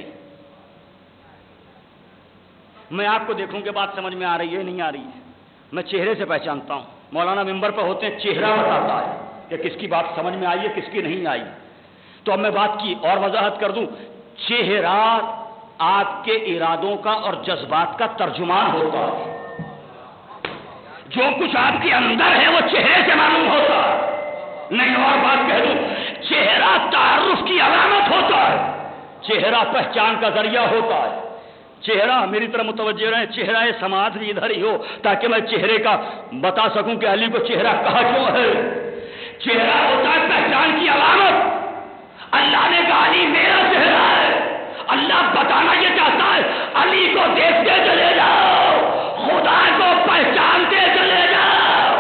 میں آپ کو دیکھوں کہ بات سمجھ میں آ رہی ہے نہیں آ رہی ہے. میں چہرے سے پہچانتا ہوں. مولانا ممبر پہ ہوتے ہیں، چہرہ بتاتا ہے کہ کس کی بات سمجھ میں آئی ہے کس کی نہیں آئی. تو اب میں بات کی اور وضاحت کر دوں. چہرہ آپ کے ارادوں کا اور جذبات کا ترجمان ہوتا ہے. جو کچھ آپ کے اندر ہے وہ چہرے سے معلوم ہوتا ہے. نہیں اور بات کہہ دوں، چہرہ تعارف کی علامت ہوتا ہے، چہرہ پہچان کا ذریعہ ہوتا ہے. چہرہ میری طرح متوجہ رہے، چہرہ سماعت بھی ادھر ہی ہو تاکہ میں چہرے کا بتا سکوں کہ علی کو چہرہ کہا کیوں ہے. چہرہ ہوتا ہے پہچان کی علامت. اللہ نے کہا علی میرا چہرہ ہے. اللہ بتانا یہ چاہتا ہے علی کو دیکھتے چلے جاؤ، خدا کو پہچانتے چلے جاؤ.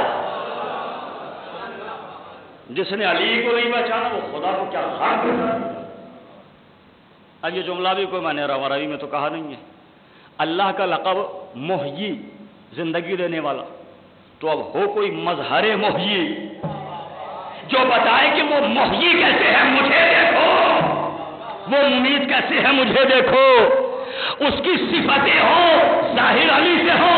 جس نے علی کو نہیں پہچانا وہ خدا کو کیا خاک پہچانا. اب یہ جملہ بھی کوئی میں نے روا روی میں تو کہا نہیں ہے. اللہ کا لقب محیی، زندگی دینے والا. تو اب ہو کوئی مظہر محیی جو بتائے کہ وہ محیی کیسے ہے مجھے دیکھو، وہ ممید کیسے ہے مجھے دیکھو. اس کی صفتیں ہو ظاہر علی سے ہو.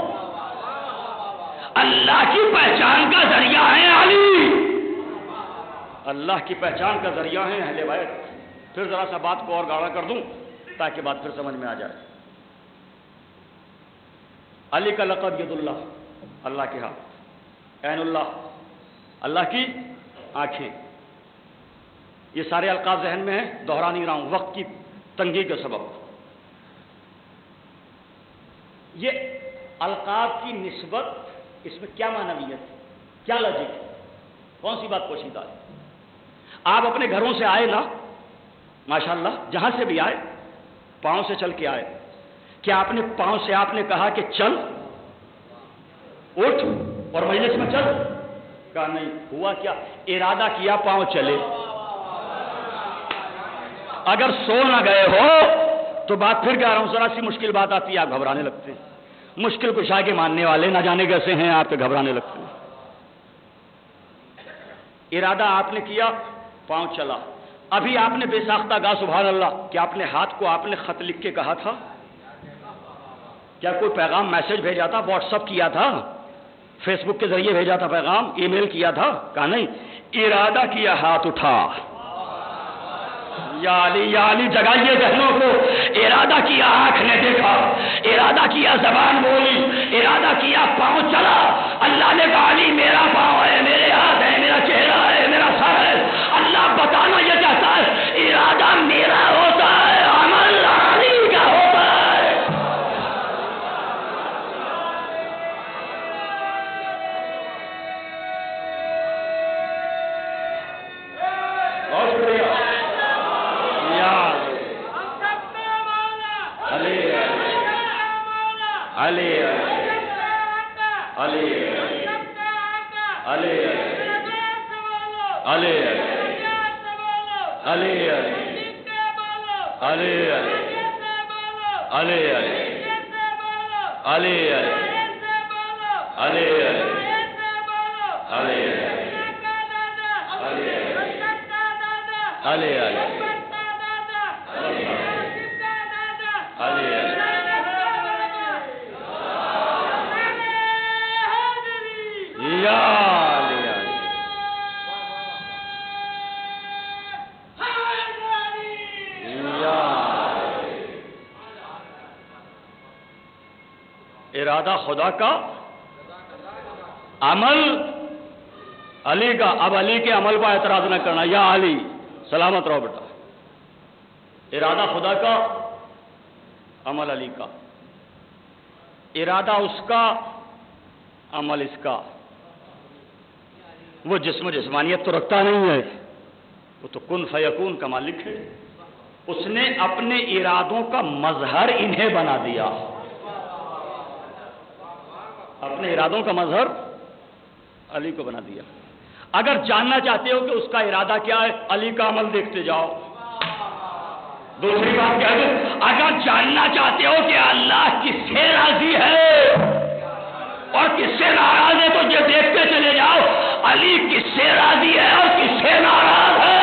اللہ کی پہچان کا ذریعہ ہے علی، اللہ کی پہچان کا ذریعہ ہے اہل بیت. پھر ذرا سا بات کو اور گاڑا کر دوں تاکہ بات پھر سمجھ میں آ جائے. علی کا لقب ید اللہ، اللہ کے ہاتھ. عین اللہ، اللہ کی آنکھیں. یہ سارے القاب ذہن میں ہیں، دوہرا نہیں رہا ہوں وقت کی تنگی کے سبب. یہ القاب کی نسبت، اس میں کیا معنویت، کیا لاجک، کون سی بات پوشیدہ ہے؟ آپ اپنے گھروں سے آئے نا، ماشاءاللہ جہاں سے بھی آئے، پاؤں سے چل کے آئے. کیا آپ نے پاؤں سے آپ نے کہا کہ چل، اٹھ اور مجلس میں چل؟ کہا نہیں. ہوا کیا؟ ارادہ کیا پاؤں چلے. اگر سو نہ گئے ہو تو بات پھر کہہ رہا ہوں ذرا سی مشکل بات آتی ہے آپ گھبرانے لگتے ہیں. مشکل کشا کے ماننے والے نہ جانے کیسے ہیں آپ کے گھبرانے لگتے ہیں. ارادہ آپ نے کیا، پاؤں چلا. ابھی آپ نے بے ساختہ کہا سبحان اللہ. کیا آپ نے ہاتھ کو آپ نے خط لکھ کے کہا تھا؟ کیا کوئی پیغام میسج بھیجا تھا، واٹس ایپ کیا تھا، فیس بک کے ذریعے بھیجا تھا پیغام، ای میل کیا تھا؟ کہا نہیں. ارادہ کیا، ہاتھ اٹھا. یا علی یا علی جگائیے ذہنوں کو. ارادہ کیا، آنکھ نے دیکھا. ارادہ کیا، زبان بولی. ارادہ کیا، پاؤں چلا. اللہ نے کہا علی میرا پاؤں ہے، میرے ہاتھ ہے، علی علی علی علی علی علی علی علی علی علی ارادہ خدا کا، عمل علی کا. اب علی کے عمل پر اعتراض نہ کرنا. یا علی سلامت رہو بیٹا. ارادہ خدا کا، عمل علی کا. ارادہ اس کا، عمل اس کا. وہ جسم و جسمانیت تو رکھتا نہیں ہے، وہ تو کن فیکون کا مالک ہے. اس نے اپنے ارادوں کا مظہر انہیں بنا دیا. اپنے ارادوں کا مظہر علی کو بنا دیا. اگر جاننا چاہتے ہو کہ اس کا ارادہ کیا ہے، علی کا عمل دیکھتے جاؤ. دوسری بات کیا ہے، اگر جاننا چاہتے ہو کہ اللہ کس سے راضی ہے اور کس سے ناراض ہے تو یہ دیکھتے چلے جاؤ علی کس سے راضی ہے اور کس سے ناراض ہے.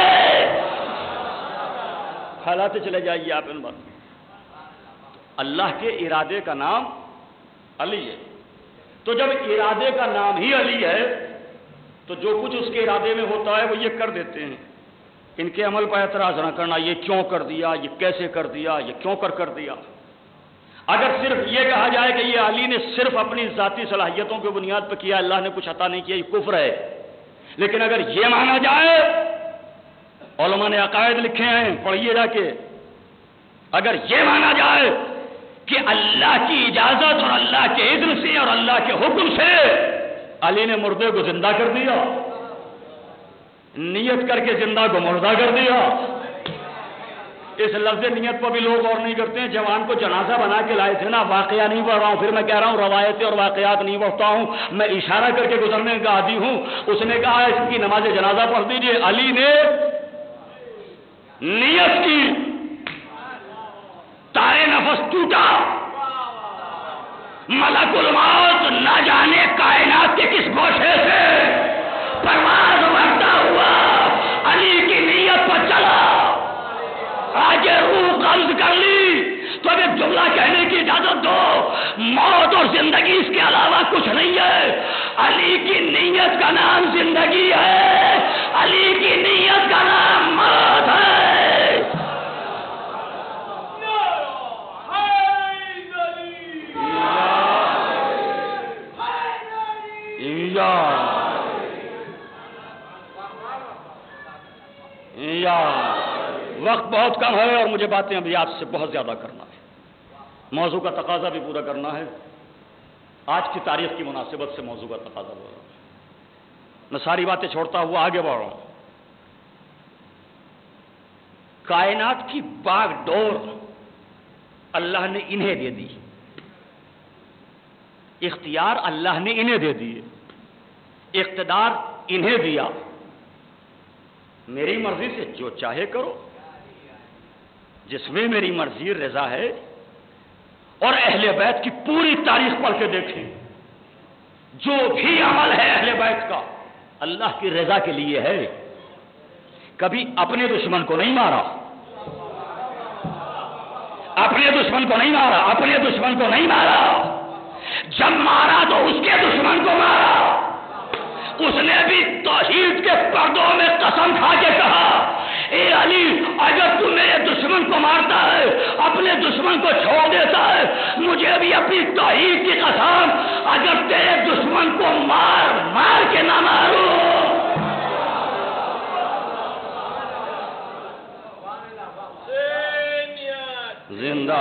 کھلاتے چلے جائیے آپ ان بات. اللہ کے ارادے کا نام علی ہے. تو جب ارادے کا نام ہی علی ہے تو جو کچھ اس کے ارادے میں ہوتا ہے وہ یہ کر دیتے ہیں. ان کے عمل پر اعتراض نہ کرنا. یہ کیوں کر دیا، یہ کیسے کر دیا، یہ کیوں کر کر دیا. اگر صرف یہ کہا جائے کہ یہ علی نے صرف اپنی ذاتی صلاحیتوں کی بنیاد پر کیا، اللہ نے کچھ عطا نہیں کیا، یہ کفر ہے. لیکن اگر یہ مانا جائے، علماء نے عقائد لکھے ہیں پڑھیے جا کے، اگر یہ مانا جائے کہ اللہ کی اجازت اور اللہ کے اذن سے اور اللہ کے حکم سے علی نے مردے کو زندہ کر دیا، نیت کر کے زندہ کو مردہ کر دیا. اس لفظ نیت پر بھی لوگ اور نہیں کرتے ہیں. جوان کو جنازہ بنا کے لائے تھے نا، واقعہ نہیں پڑھ رہا ہوں، پھر میں کہہ رہا ہوں روایتیں اور واقعات نہیں پڑھتا ہوں، میں اشارہ کر کے گزرنے کا عادی ہوں. اس نے کہا اس کی نماز جنازہ پڑھ دیجیے. علی نے نیت کی، تارے نفس ٹوٹا، ملک الموت نہ جانے کائنات کے کس گوشے سے پرواز بھرتا ہوا علی کی نیت پر چلا. آگے روح قبض کر لی تو اب ایک جملہ کہنے کی اجازت دو، موت اور زندگی اس کے علاوہ کچھ نہیں ہے. علی کی نیت کا نام زندگی ہے، علی کی نیت کا نام موت ہے. یا وقت بہت کم ہے اور مجھے باتیں ابھی آپ سے بہت زیادہ کرنا ہے. موضوع کا تقاضا بھی پورا کرنا ہے. آج کی تاریخ کی مناسبت سے موضوع کا تقاضا بول رہا ہوں. میں ساری باتیں چھوڑتا ہوا آگے بڑھ رہا ہوں. کائنات کی باغ ڈور اللہ نے انہیں دے دی، اختیار اللہ نے انہیں دے دیے، اقتدار انہیں دیا. میری مرضی سے جو چاہے کرو، جس میں میری مرضی رضا ہے. اور اہل بیت کی پوری تاریخ پڑھ کے دیکھیں، جو بھی عمل ہے اہل بیت کا اللہ کی رضا کے لیے ہے. کبھی اپنے دشمن کو نہیں مارا، اپنے دشمن کو نہیں مارا، اپنے دشمن کو نہیں مارا. جب مارا تو اس کے دشمن کو مارا. اس نے بھی توحید کے پردوں میں قسم کھا کے کہا، اے علی اگر تو میرے دشمن کو مارتا ہے، اپنے دشمن کو چھوڑ دیتا ہے، مجھے بھی اپنی توحید کی قسم اگر تیرے دشمن کو مار مار کے نہ ماروں. زندہ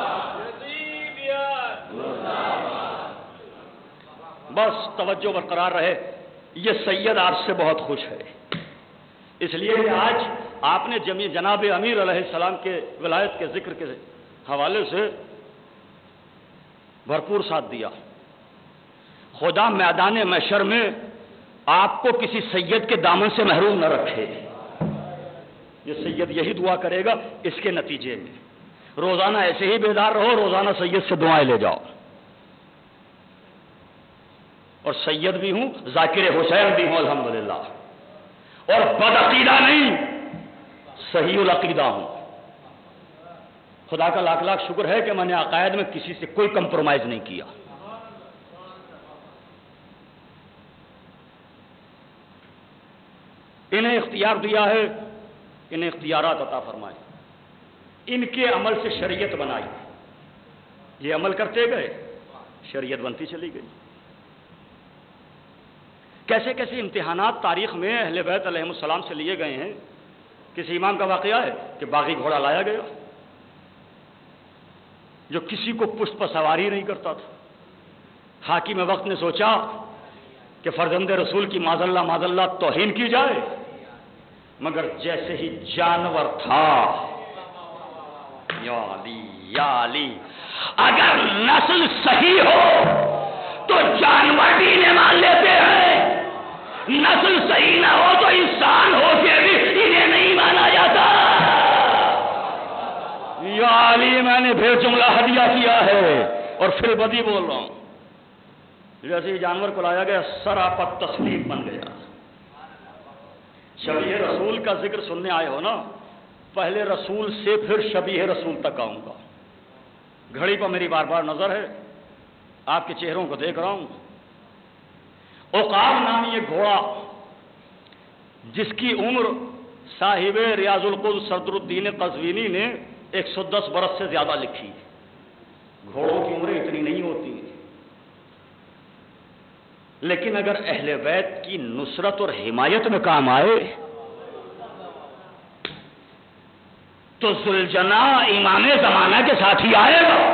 بس توجہ برقرار رہے. یہ سید آپ سے بہت خوش ہے، اس لیے کہ آج آپ نے جمی جناب امیر علیہ السلام کے ولایت کے ذکر کے حوالے سے بھرپور ساتھ دیا. خدا میدان محشر میں آپ کو کسی سید کے دامن سے محروم نہ رکھے. یہ سید یہی دعا کرے گا. اس کے نتیجے میں روزانہ ایسے ہی بیدار رہو, روزانہ سید سے دعائیں لے جاؤ. اور سید بھی ہوں, ذاکر حسین بھی ہوں الحمدللہ, اور بدعقیدہ نہیں, صحیح العقیدہ ہوں. خدا کا لاکھ لاکھ شکر ہے کہ میں نے عقائد میں کسی سے کوئی کمپرومائز نہیں کیا. انہیں اختیار دیا ہے, انہیں اختیارات عطا فرمائے, ان کے عمل سے شریعت بنائی. یہ عمل کرتے گئے, شریعت بنتی چلی گئی. کیسے کیسے امتحانات تاریخ میں اہل بیت علیہ السلام سے لیے گئے ہیں. کسی امام کا واقعہ ہے کہ باغی گھوڑا لایا گیا جو کسی کو پشت پر سواری نہیں کرتا تھا. حاکم وقت نے سوچا کہ فرزند رسول کی معاذ اللہ معاذ اللہ توہین کی جائے, مگر جیسے ہی جانور تھا, یا علی یا علی, اگر نسل صحیح ہو تو جانور بھی انہیں مان لیتے ہیں, نسل صحیح نہ ہو تو انسان ہو کے بھی انہیں نہیں مانا جاتا. یا علی, میں نے پھر جملہ ہدیہ کیا ہے اور پھر بدی بول رہا ہوں. جیسے ہی جانور کو لایا گیا, سراپا تسلیم بن گیا. شبیہ رسول کا ذکر سننے آئے ہو نا, پہلے رسول سے پھر شبیہ رسول تک آؤں گا. گھڑی پر میری بار بار نظر ہے, آپ کے چہروں کو دیکھ رہا ہوں. عقاب نامی یہ گھوڑا جس کی عمر صاحب ریاض القدس صدر الدین قزوینی نے ایک سو دس برس سے زیادہ لکھی. گھوڑوں کی عمریں اتنی نہیں ہوتی, لیکن اگر اہل بیت کی نصرت اور حمایت میں کام آئے تو ذوالجناح امام زمانہ کے ساتھ ہی آئے گا.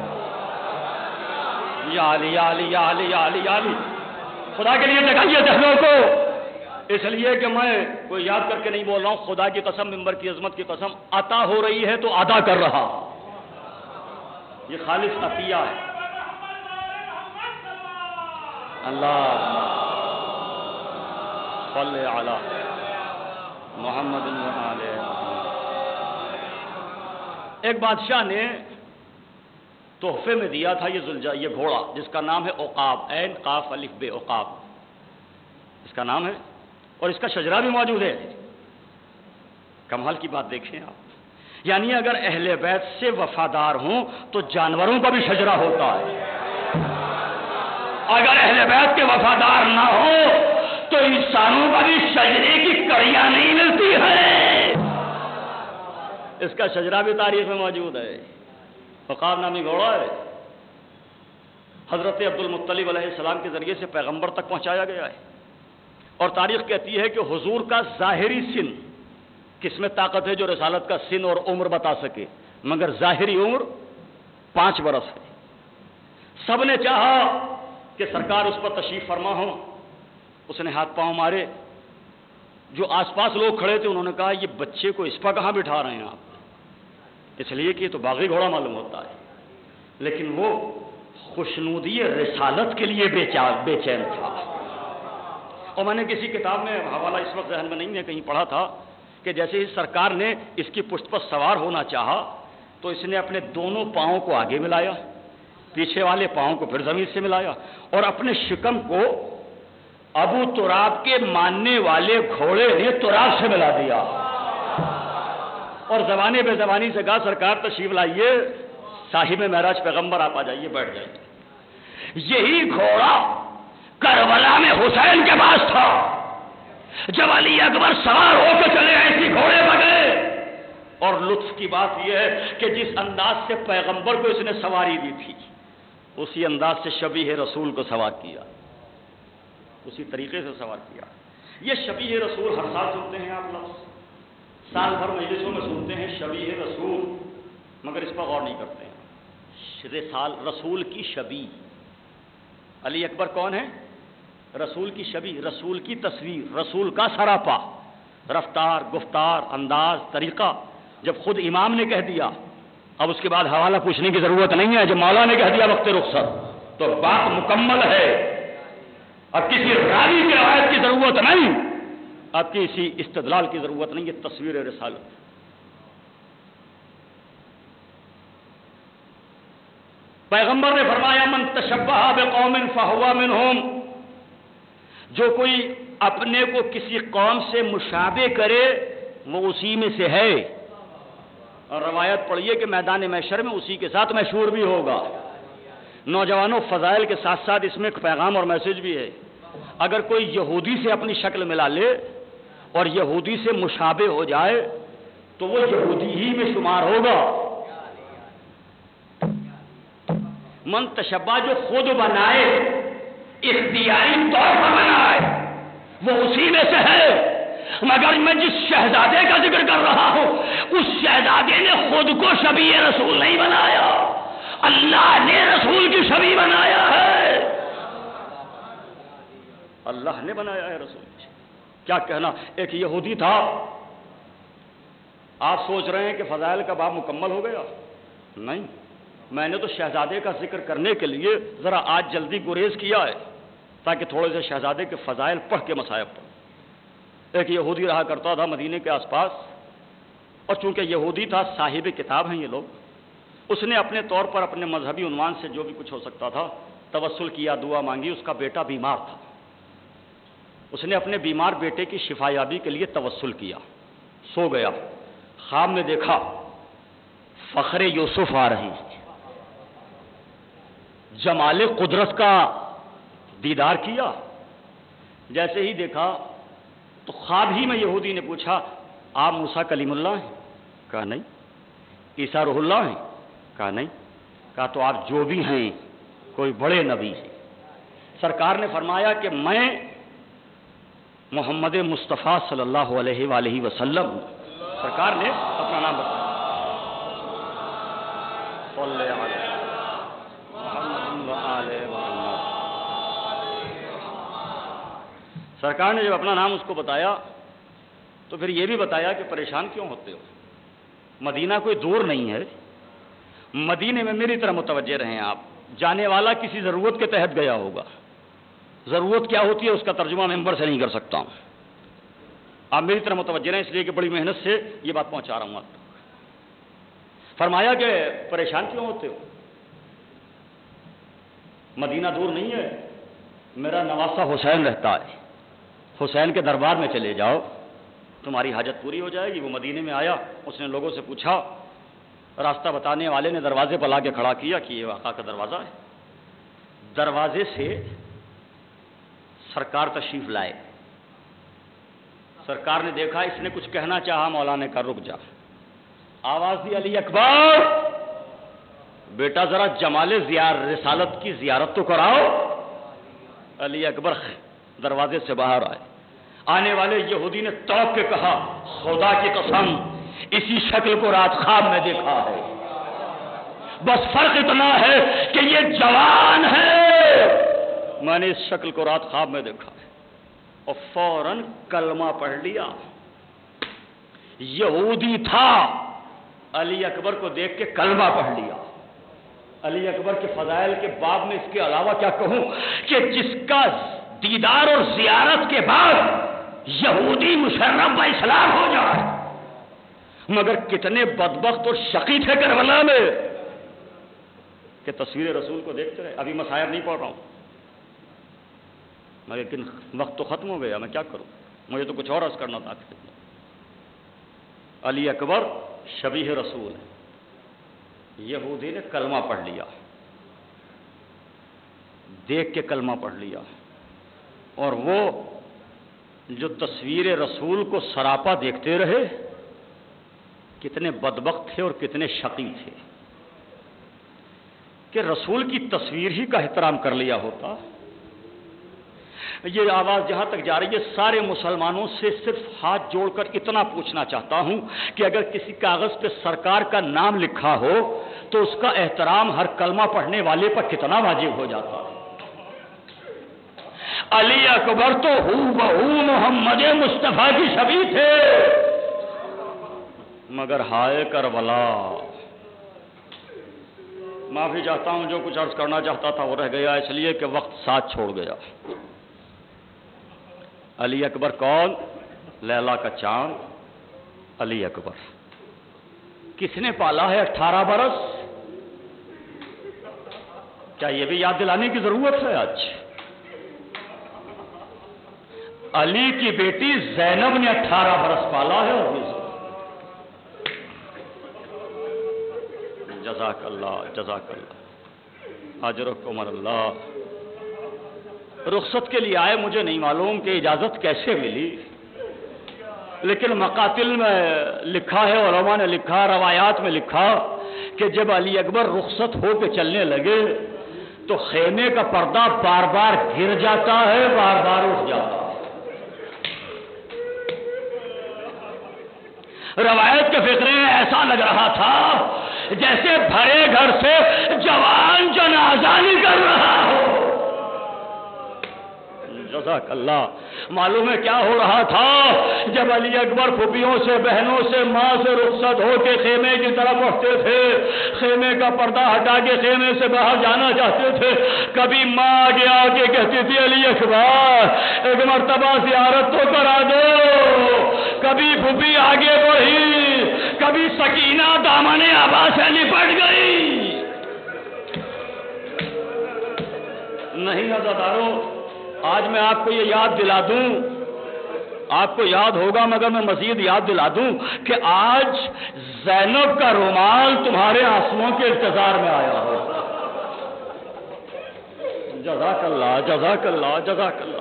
یا علی یا علی یا علی یا علی یا علی, خدا کے لیے جگائیے ذہنوں کو. اس لیے کہ میں کوئی یاد کر کے نہیں بول رہا ہوں, خدا کی قسم, ممبر کی عظمت کی قسم, عطا ہو رہی ہے تو ادا کر رہا. یہ خالص عطیہ ہے. اللہ صلی علی محمد علیہ. ایک بادشاہ نے تحفے میں دیا تھا یہ زلجا یہ گھوڑا جس کا نام ہے عقاب, عین قاف الف بے عقاب اس کا نام ہے, اور اس کا شجرہ بھی موجود ہے. کمال کی بات دیکھیں آپ, یعنی اگر اہل بیت سے وفادار ہوں تو جانوروں کا بھی شجرہ ہوتا ہے. اگر اہل بیت کے وفادار نہ ہو تو انسانوں کا بھی شجرے کی کڑیاں نہیں ملتی ہیں. اس کا شجرہ بھی تاریخ میں موجود ہے. عقاب نامی گھوڑا ہے, حضرت عبد المطلب علیہ السلام کے ذریعے سے پیغمبر تک پہنچایا گیا ہے. اور تاریخ کہتی ہے کہ حضور کا ظاہری سن, کس میں طاقت ہے جو رسالت کا سن اور عمر بتا سکے, مگر ظاہری عمر پانچ برس ہے. سب نے چاہا کہ سرکار اس پر تشریف فرما ہو. اس نے ہاتھ پاؤں مارے. جو آس پاس لوگ کھڑے تھے انہوں نے کہا یہ بچے کو اس پر کہاں بٹھا رہے ہیں آپ, اس لیے کہ یہ تو باغی گھوڑا معلوم ہوتا ہے. لیکن وہ خوشنودی رسالت کے لیے بے چین تھا. اور میں نے کسی کتاب میں, حوالہ اس وقت ذہن میں نہیں ہے, کہیں پڑھا تھا کہ جیسے ہی سرکار نے اس کی پشت پر سوار ہونا چاہا تو اس نے اپنے دونوں پاؤں کو آگے ملایا, پیچھے والے پاؤں کو پھر زمین سے ملایا, اور اپنے شکم کو ابو تراب کے ماننے والے گھوڑے نے تراب سے ملا دیا. اور زبانے بے زبانی سے کہا سرکار تشریف لائیے, صاحب معراج پیغمبر آپ آ جائیے, بیٹھ جائیے. یہی گھوڑا کربلا میں حسین کے پاس تھا. جب علی اکبر سوار ہو کے چلے ایسی گھوڑے پر گئے. اور لطف کی بات یہ ہے کہ جس انداز سے پیغمبر کو اس نے سواری دی تھی اسی انداز سے شبیہ رسول کو سوار کیا, اسی طریقے سے سوار کیا. یہ شبیہ رسول ہر سال سنتے ہیں آپ لفظ, سال بھر مجلسوں میں سنتے ہیں شبیہ رسول, مگر اس پر غور نہیں کرتے ہیں. رسال رسول کی شبیہ, علی اکبر کون ہے؟ رسول کی شبیہ, رسول کی تصویر, رسول کا سراپا, رفتار, گفتار, انداز, طریقہ. جب خود امام نے کہہ دیا اب اس کے بعد حوالہ پوچھنے کی ضرورت نہیں ہے، جب مولا نے کہہ دیا وقت رخصت تو بات مکمل ہے، اب کسی راوی کی روایت کی ضرورت نہیں، اب کسی استدلال کی ضرورت نہیں، یہ تصویر رسالت۔ پیغمبر نے فرمایا من تشبہ بقوم فہو منہم، جو کوئی اپنے کو کسی قوم سے مشابہ کرے وہ اسی میں سے ہے، اور روایت پڑھیے کہ میدان محشر میں اسی کے ساتھ مشہور بھی ہوگا۔ نوجوانوں، فضائل کے ساتھ ساتھ اس میں ایک پیغام اور میسج بھی ہے، اگر کوئی یہودی سے اپنی شکل ملا لے اور یہودی سے مشابہ ہو جائے تو وہ یہودی ہی میں شمار ہوگا۔ من تشبہ جو خود بنائے، اختیاری طور پر بنائے، وہ اسی میں سے ہے، مگر میں جس شہزادے کا ذکر کر رہا ہوں اس شہزادے نے خود کو شبیہ رسول نہیں بنایا، اللہ نے رسول کی شبیہ بنایا ہے، اللہ نے بنایا ہے رسول کی۔ کیا کہنا، ایک یہودی تھا، آپ سوچ رہے ہیں کہ فضائل کا باب مکمل ہو گیا؟ نہیں، میں نے تو شہزادے کا ذکر کرنے کے لیے ذرا آج جلدی گریز کیا ہے تاکہ تھوڑے سے شہزادے کے فضائل پڑھ کے مصائب پڑھ۔ ایک یہودی رہا کرتا تھا مدینے کے آس پاس، اور چونکہ یہودی تھا، صاحب کتاب ہیں یہ لوگ، اس نے اپنے طور پر اپنے مذہبی عنوان سے جو بھی کچھ ہو سکتا تھا توسل کیا، دعا مانگی۔ اس کا بیٹا بیمار تھا، اس نے اپنے بیمار بیٹے کی شفا یابی کے لیے توسل کیا، سو گیا، خواب میں دیکھا فخر یوسف آ رہی، جمال قدرت کا دیدار کیا۔ جیسے ہی دیکھا تو خواب ہی میں یہودی نے پوچھا آپ موسیٰ کلیم اللہ ہیں؟ کہا نہیں۔ عیسیٰ روح اللہ ہیں؟ کہا نہیں۔ کہا تو آپ جو بھی ہیں کوئی بڑے نبی ہیں۔ سرکار نے فرمایا کہ میں محمد مصطفیٰ صلی اللہ علیہ وآلہ وسلم ہوں۔ سرکار نے اپنا نام بتایا، صلی اللہ علیہ سرکار نے جب اپنا نام اس کو بتایا تو پھر یہ بھی بتایا کہ پریشان کیوں ہوتے ہو، مدینہ کوئی دور نہیں ہے، مدینے میں میری طرح متوجہ رہیں آپ، جانے والا کسی ضرورت کے تحت گیا ہوگا، ضرورت کیا ہوتی ہے اس کا ترجمہ ممبر سے نہیں کر سکتا ہوں، آپ میری طرح متوجہ رہیں، اس لیے کہ بڑی محنت سے یہ بات پہنچا رہا ہوں آپ تک۔ فرمایا کہ پریشان کیوں ہوتے ہو، مدینہ دور نہیں ہے، میرا نواسہ حسین رہتا ہے، حسین کے دربار میں چلے جاؤ تمہاری حاجت پوری ہو جائے گی۔ وہ مدینے میں آیا، اس نے لوگوں سے پوچھا، راستہ بتانے والے نے دروازے پر لا کے کھڑا کیا کہ یہ آقا کا دروازہ ہے۔ دروازے سے سرکار تشریف لائے، سرکار نے دیکھا اس نے کچھ کہنا چاہا، مولا نے کہا رک جا، آواز دی علی اکبر، بیٹا ذرا جمال زیار رسالت کی زیارت تو کراؤ۔ علی اکبر دروازے سے باہر آئے، آنے والے یہودی نے توڑ کے کہا خدا کی قسم اسی شکل کو رات خواب میں دیکھا ہے، بس فرق اتنا ہے کہ یہ جوان ہے، میں نے اس شکل کو رات خواب میں دیکھا ہے، اور فوراً کلمہ پڑھ لیا۔ یہودی تھا، علی اکبر کو دیکھ کے کلمہ پڑھ لیا۔ علی اکبر کے فضائل کے باب میں اس کے علاوہ کیا کہوں کہ جس کا دیدار اور زیارت کے بعد یہودی مشرف با اسلام ہو جائے، مگر کتنے بدبخت اور شقی تھے کربلا میں کہ تصویر رسول کو دیکھتے رہے۔ ابھی مصائب نہیں پڑھ رہا ہوں، لیکن وقت تو ختم ہو گیا، میں کیا کروں، مجھے تو کچھ اور عرض کرنا تھا۔ علی اکبر شبیہ رسول ہے، یہودی نے کلمہ پڑھ لیا، دیکھ کے کلمہ پڑھ لیا، اور وہ جو تصویر رسول کو سراپا دیکھتے رہے، کتنے بدبخت تھے اور کتنے شقی تھے کہ رسول کی تصویر ہی کا احترام کر لیا ہوتا۔ یہ آواز جہاں تک جا رہی ہے، سارے مسلمانوں سے صرف ہاتھ جوڑ کر اتنا پوچھنا چاہتا ہوں کہ اگر کسی کاغذ پہ سرکار کا نام لکھا ہو تو اس کا احترام ہر کلمہ پڑھنے والے پر کتنا واجب ہو جاتا ہے۔ علی اکبر تو ہو بہو محمد مصطفیٰ کی شبیہ تھے، مگر ہائے کربلا، معافی چاہتا ہوں، جو کچھ عرض کرنا چاہتا تھا وہ رہ گیا، اس لیے کہ وقت ساتھ چھوڑ گیا۔ علی اکبر کون؟ لیلا کا چاند علی اکبر۔ کس نے پالا ہے اٹھارہ برس؟ کیا یہ بھی یاد دلانے کی ضرورت ہے آج؟ علی کی بیٹی زینب نے اٹھارہ برس پالا ہے۔ اور جزاک اللہ، جزاک اللہ، اجرکم اللہ۔ رخصت کے لیے آئے، مجھے نہیں معلوم کہ اجازت کیسے ملی، لیکن مقاتل میں لکھا ہے، علماء نے لکھا، روایات میں لکھا کہ جب علی اکبر رخصت ہو کے چلنے لگے تو خیمے کا پردہ بار بار گر جاتا ہے، بار بار اٹھ جاتا ہے۔ روایت کے فقرے میں ایسا لگ رہا تھا جیسے بھرے گھر سے جوان جنازہ نکل رہا ہو۔ جزاک اللہ۔ معلوم ہے کیا ہو رہا تھا؟ جب علی اکبر پھوپھیوں سے، بہنوں سے، ماں سے رخصت ہو کے خیمے کی طرف اٹھتے تھے، خیمے کا پردہ ہٹا کے خیمے سے باہر جانا چاہتے تھے، کبھی ماں آگے آ کے کہتی تھی علی اکبر ایک مرتبہ زیارت تو کرا دو، کبھی پھوپھی آگے بڑھی، کبھی سکینہ دامن ابا سے لپٹ گئی۔ نہیں عزادارو، آج میں آپ کو یہ یاد دلا دوں، آپ کو یاد ہوگا مگر میں مزید یاد دلا دوں کہ آج زینب کا رومال تمہارے آنسوؤں کے انتظار میں آیا ہو۔ جزاک اللہ، جزاک اللہ، جزاک اللہ۔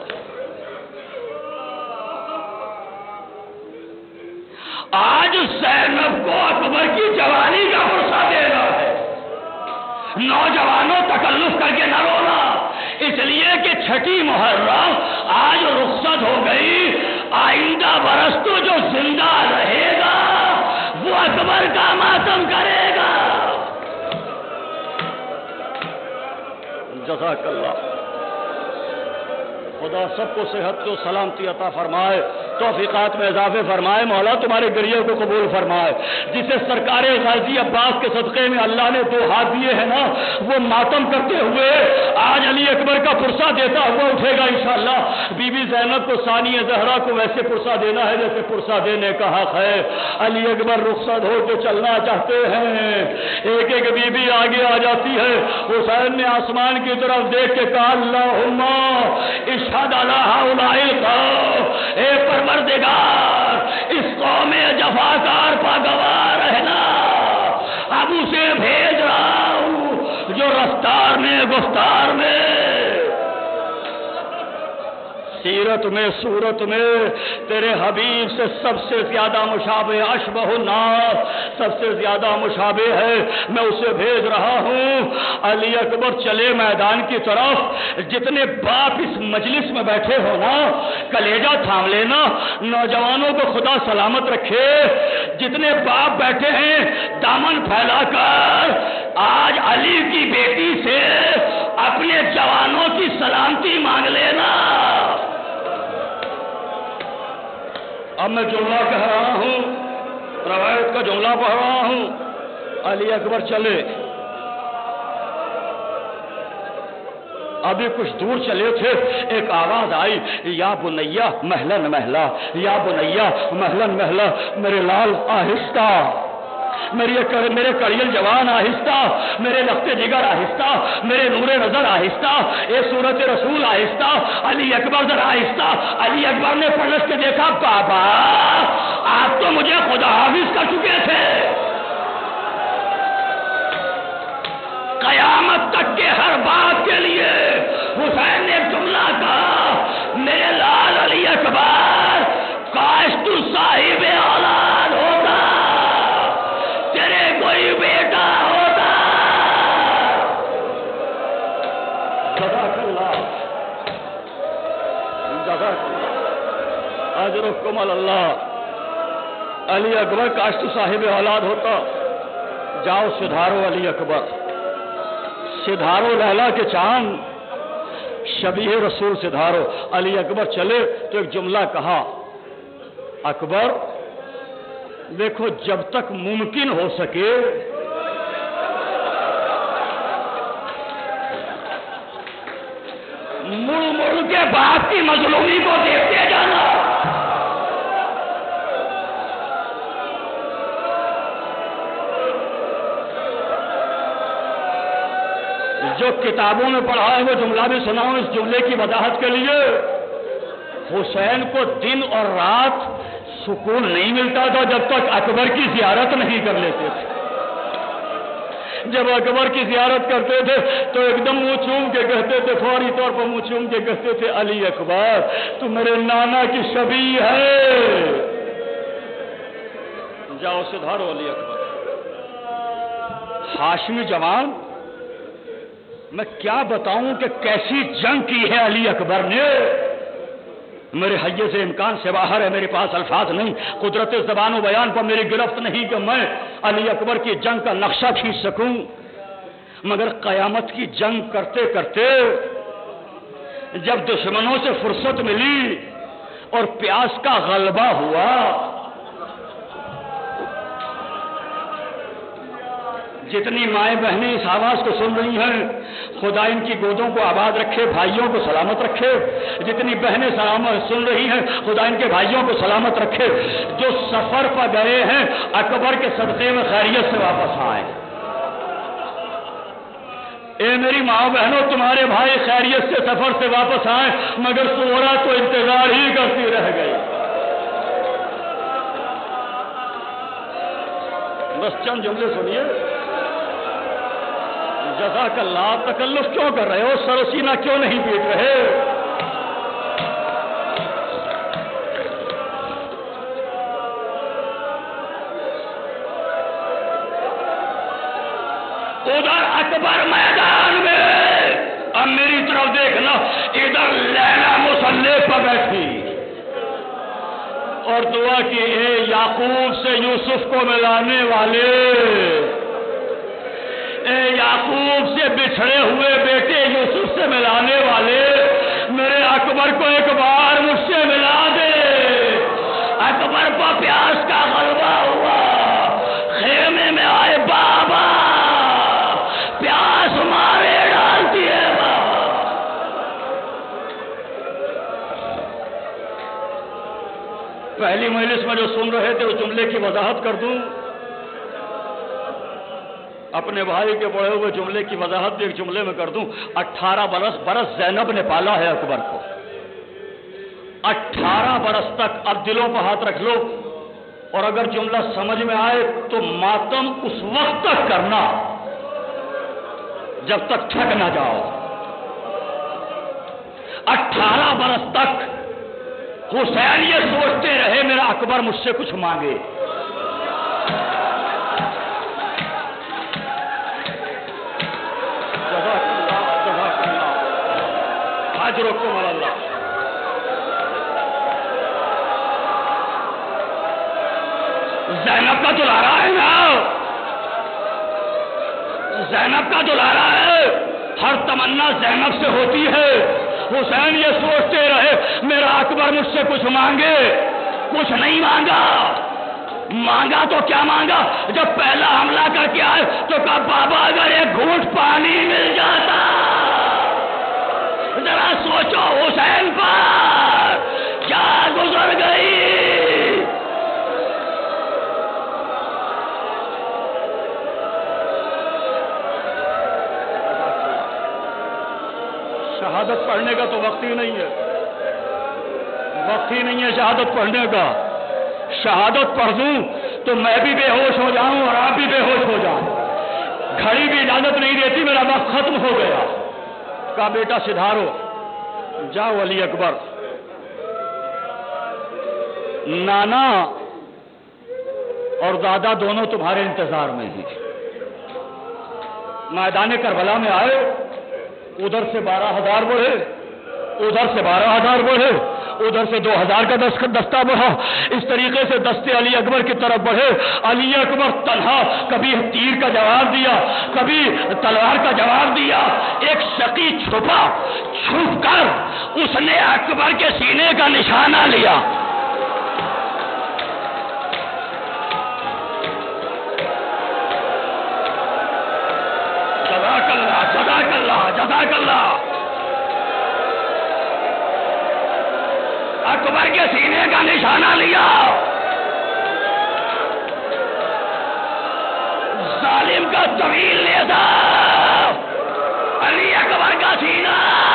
آج زینب کو اکبر کی جوانی کا فرصہ دینا ہے۔ نوجوانوں تکلف کر کے نہ رونا، اس لیے کہ چھٹی محرم آج رخصت ہو گئی، آئندہ برس تو جو زندہ رہے گا وہ اکبر کا ماتم کرے گا۔ جزاک اللہ۔ خدا سب کو صحت و سلامتی عطا فرمائے، توفیقات میں اضافے فرمائے، مولا تمہارے گریے کو قبول فرمائے۔ جسے سرکار غازی عباس کے صدقے میں اللہ نے دو ہاتھ دیے ہیں نا، وہ ماتم کرتے ہوئے آج علی اکبر کا پرسہ دیتا ہوا اٹھے گا انشاءاللہ۔ بی بی زینب کو، ثانی زہرا کو ویسے پرسہ دینا ہے جیسے پرسہ دینے کا حق ہے۔ علی اکبر رخصت ہو کے چلنا چاہتے ہیں، ایک ایک بی بی آگے آ جاتی ہے۔ حسین نے آسمان کی طرف دیکھ کے کہا اللہم اشہد علی ہؤلاء القوم، اے پروردگار اس قوم جفاکار پا گواہ رہنا، اب اسے بھیج رہا ہوں جو رفتار میں، گفتار میں، سیرت میں، صورت میں تیرے حبیب سے سب سے زیادہ مشابہ، اشبہ الناس، سب سے زیادہ مشابہ ہے، میں اسے بھیج رہا ہوں۔ علی اکبر چلے میدان کی طرف۔ جتنے باپ اس مجلس میں بیٹھے ہو نا، کلیجہ تھام لینا، نوجوانوں کو خدا سلامت رکھے۔ جتنے باپ بیٹھے ہیں دامن پھیلا کر آج علی کی بیٹی سے اپنے جوانوں کی سلامتی مانگ لینا۔ اب میں جملہ کہہ رہا ہوں، روایت کا جملہ پڑھ رہا ہوں۔ علی اکبر چلے، ابھی کچھ دور چلے تھے، ایک آواز آئی، یا بنیا محلن محلہ، یا بنیا محلن محلہ، میرے لال آہستہ، میرے میرے کڑیل جوان آہستہ، میرے لخت جگر آہستہ، میرے نور نظر آہستہ، اے صورت رسول آہستہ، علی اکبر ذرا آہستہ۔ علی اکبر نے پلٹ کے دیکھا، بابا آپ تو مجھے خدا حافظ کر چکے تھے، قیامت تک کے ہر بات کے لیے حسین نے ایک جملہ کہا، میرے لال علی اکبر کاش تو صاحب اولاد ہوتا، تیرے کوئی بیٹا ہوتا۔ جزاک اللہ، جزاک اللہ، اجرکم اللہ۔ علی اکبر کاش تو صاحب اولاد ہوتا۔ جاؤ سدھارو علی اکبر، سدھارو لیلا کے چاند، شبیہ رسول سدھارو۔ علی اکبر چلے تو ایک جملہ کہا، اکبر دیکھو جب تک ممکن ہو سکے ان کے باپ کی مظلومی کو دیکھتے جانا۔ جو کتابوں میں پڑھا ہے وہ جملہ بھی سناؤں اس جملے کی وضاحت کے لیے۔ حسین کو دن اور رات سکون نہیں ملتا تھا جب تک اکبر کی زیارت نہیں کر لیتے تھے۔ جب اکبر کی زیارت کرتے تھے تو ایک دم منہ چوم کے کہتے تھے، فوری طور پر منہ چوم کے کہتے تھے، علی اکبر تو میرے نانا کی شبیہ ہے، جاؤ سدھارو علی اکبر۔ ہاشمی جوان، میں کیا بتاؤں کہ کیسی جنگ کی ہے علی اکبر نے، میرے حیے سے امکان سے باہر ہے، میرے پاس الفاظ نہیں، قدرت زبان و بیان پر میری گرفت نہیں کہ میں علی اکبر کی جنگ کا نقشہ کھینچ سکوں، مگر قیامت کی جنگ کرتے کرتے جب دشمنوں سے فرصت ملی اور پیاس کا غلبہ ہوا، جتنی مائیں بہنیں اس آواز کو سن رہی ہیں، خدا ان کی گودوں کو آباد رکھے، بھائیوں کو سلامت رکھے۔ جتنی بہنیں سلامت سن رہی ہیں، خدا ان کے بھائیوں کو سلامت رکھے۔ جو سفر پر گئے ہیں اکبر کے صدقے میں خیریت سے واپس آئے۔ اے میری ماں بہنوں، تمہارے بھائی خیریت سے سفر سے واپس آئے، مگر سورا تو انتظار ہی کرتی رہ گئی۔ بس چند جملے سنیے۔ جزاک اللہ، تکلف کیوں کر رہے ہو؟ سر و سینہ کیوں نہیں پیٹ رہے؟ ادھر اکبر میدان میں، اب میری طرف دیکھنا، ادھر لیلا مصلی پر بیٹھی اور دعا کی، اے یعقوب سے یوسف کو ملانے والے، اے یعقوب سے بچھڑے ہوئے بیٹے یوسف سے ملانے والے، میرے اکبر کو ایک بار مجھ سے ملا دے۔ اکبر کو پیاس کا غلبہ ہوا، خیمے میں آئے، بابا پیاس مارے ڈالتی ہے بابا۔ پہلی مجلس میں جو سن رہے تھے اس جملے کی وضاحت کر دوں، اپنے بھائی کے پڑھے ہوئے جملے کی وضاحت بھی ایک جملے میں کر دوں۔ اٹھارہ برس برس زینب نے پالا ہے اکبر کو، اٹھارہ برس تک۔ اب دلوں پر ہاتھ رکھ لو، اور اگر جملہ سمجھ میں آئے تو ماتم اس وقت تک کرنا جب تک تھک نہ جاؤ۔ اٹھارہ برس تک حسین یہ سوچتے رہے میرا اکبر مجھ سے کچھ مانگے۔ اجرکم اللہ۔ زینب کا دلارا ہے نا، زینب کا دلارا ہے، ہر تمنا زینب سے ہوتی ہے۔ حسین یہ سوچتے رہے میرا اکبر مجھ سے کچھ مانگے، کچھ نہیں مانگا۔ مانگا تو کیا مانگا؟ جب پہلا حملہ کر کے آئے تو کہا بابا اگر ایک گھونٹ پانی مل جاتا۔ ذرا سوچو حسین پر کیا گزر گئی۔ شہادت پڑھنے کا تو وقت ہی نہیں ہے، وقت ہی نہیں ہے شہادت پڑھنے کا۔ شہادت پڑھ دوں تو میں بھی بے ہوش ہو جاؤں اور آپ بھی بے ہوش ہو جاؤں، گھڑی بھی اجازت نہیں دیتی، میرا وقت ختم ہو گیا۔ کہا بیٹا سدھارو، جاؤ علی اکبر، نانا اور دادا دونوں تمہارے انتظار میں ہی۔ میدان کربلا میں آئے، ادھر سے بارہ ہزار بڑھے، ادھر سے بارہ ہزار بڑھے، ادھر سے دو ہزار کا دستہ بڑھا، اس طریقے سے دستے علی اکبر کی طرف بڑھے۔ علی اکبر تنہا، کبھی تیر کا جواب دیا، کبھی تلوار کا جواب دیا۔ ایک شقی چھپا، چھپ کر اس نے اکبر کے سینے کا نشانہ لیا۔ جزاک اللہ، جزاک اللہ، جزاک اللہ۔ اکبر کے سینے کا نشانہ لیا، ظالم کا طویل نیزہ، علی اکبر کا سینہ،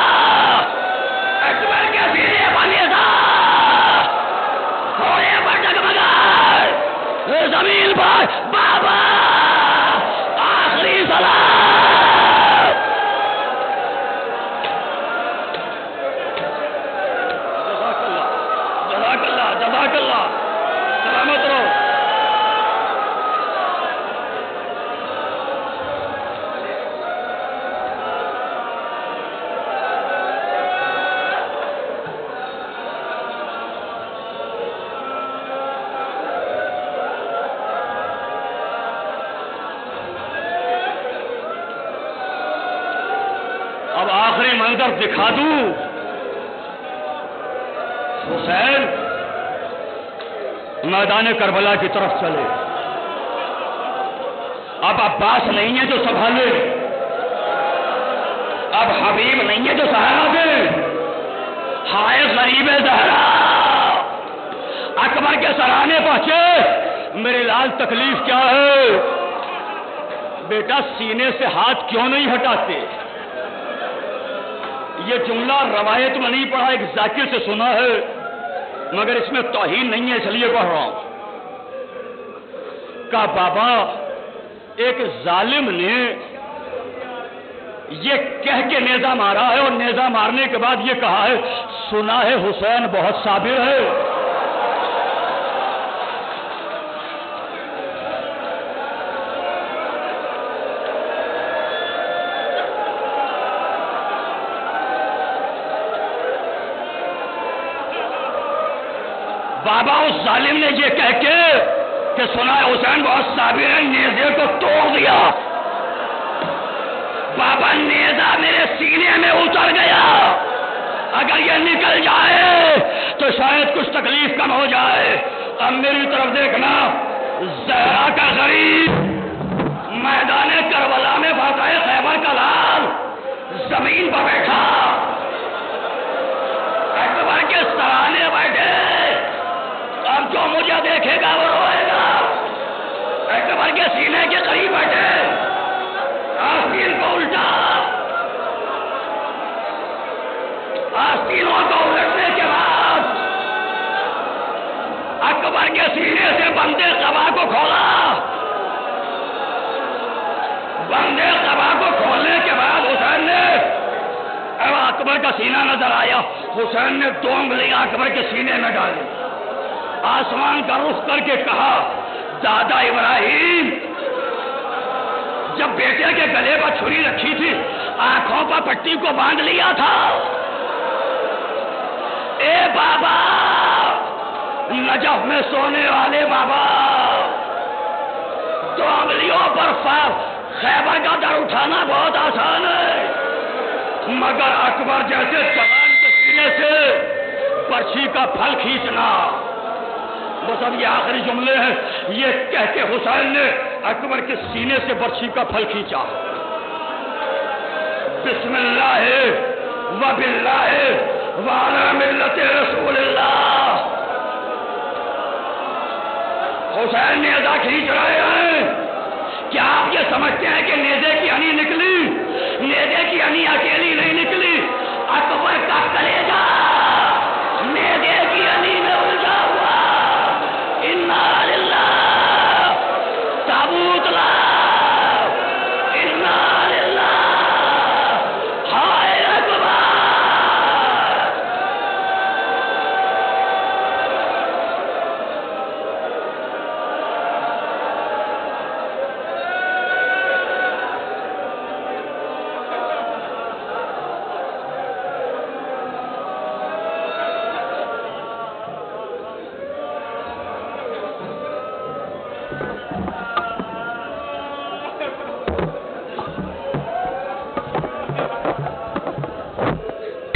اکبر کے سینے کا نیزہ، سونے پر ڈگمگا، زمین پر بابا آخری سلام۔ جزاک اللہ، جزاک اللہ، جزاک اللہ، سلامت رہو۔ اب آخری منظر دکھا دوں، حسین میدان کربلا کی طرف چلے، اب عباس نہیں ہے جو سنبھالے، اب حبیب نہیں ہے جو سہارا دے، ہائے غریب زہرا، اکبر کے سرانے پہنچے، میرے لال تکلیف کیا ہے؟ بیٹا سینے سے ہاتھ کیوں نہیں ہٹاتے؟ یہ جملہ روایت میں نہیں پڑھا، ایک ذاکر سے سنا ہے، مگر اس میں توہین نہیں ہے اس لیے پڑھ رہا ہوں۔ کہا بابا ایک ظالم نے یہ کہہ کے نیزہ مارا ہے، اور نیزہ مارنے کے بعد یہ کہا ہے سنا ہے حسین بہت صابر ہے۔ بابا اس ظالم نے یہ کہہ کے کہ سنا ہے حسین بہت صابر ہے، نیزے کو توڑ دیا، بابا نیزہ میرے سینے میں اتر گیا، اگر یہ نکل جائے تو شاید کچھ تکلیف کم ہو جائے۔ اب میری طرف دیکھنا، زہرا کا غریب میدان کربلا میں واقع خیبر کا لال زمین پر بیٹھا، اکبر کے سرانے بیٹھے، اب جو مجھے دیکھے گا وہ روئے گا، اکبر کے سینے کے قریب بیٹھے، آستین کو الٹا، آستینوں کو الٹنے کے بعد اکبر کے سینے سے بندے قبا کو کھولا، بندے قبا کو کھولنے کے بعد حسین نے، اب اکبر کا سینہ نظر آیا، حسین نے دو انگلیاں اکبر کے سینے میں ڈالی، آسمان کا رخ کر کے کہا دادا ابراہیم جب بیٹے کے گلے پر چھری رکھی تھی آنکھوں پر پٹی کو باندھ لیا تھا، اے بابا نجف میں سونے والے بابا، دو انگلیوں پر خیبر کا در اٹھانا بہت آسان ہے، مگر اکبر جیسے جوان کے سینے سے برچھی کا پھل کھینچنا، بس اب یہ آخری جملے ہیں، یہ کہہ کے حسین نے اکبر کے سینے سے برچھی کا پھل کھینچا، بسم اللہ و باللہ وعلی ملت رسول اللہ۔ حسین نیزہ کھینچ رہے ہیں، کیا آپ یہ سمجھتے ہیں کہ نیزے کی ہنی نکلی؟ نیزے کی ہنی اکیلی نہیں نکلی، اکبر کا کلیجہ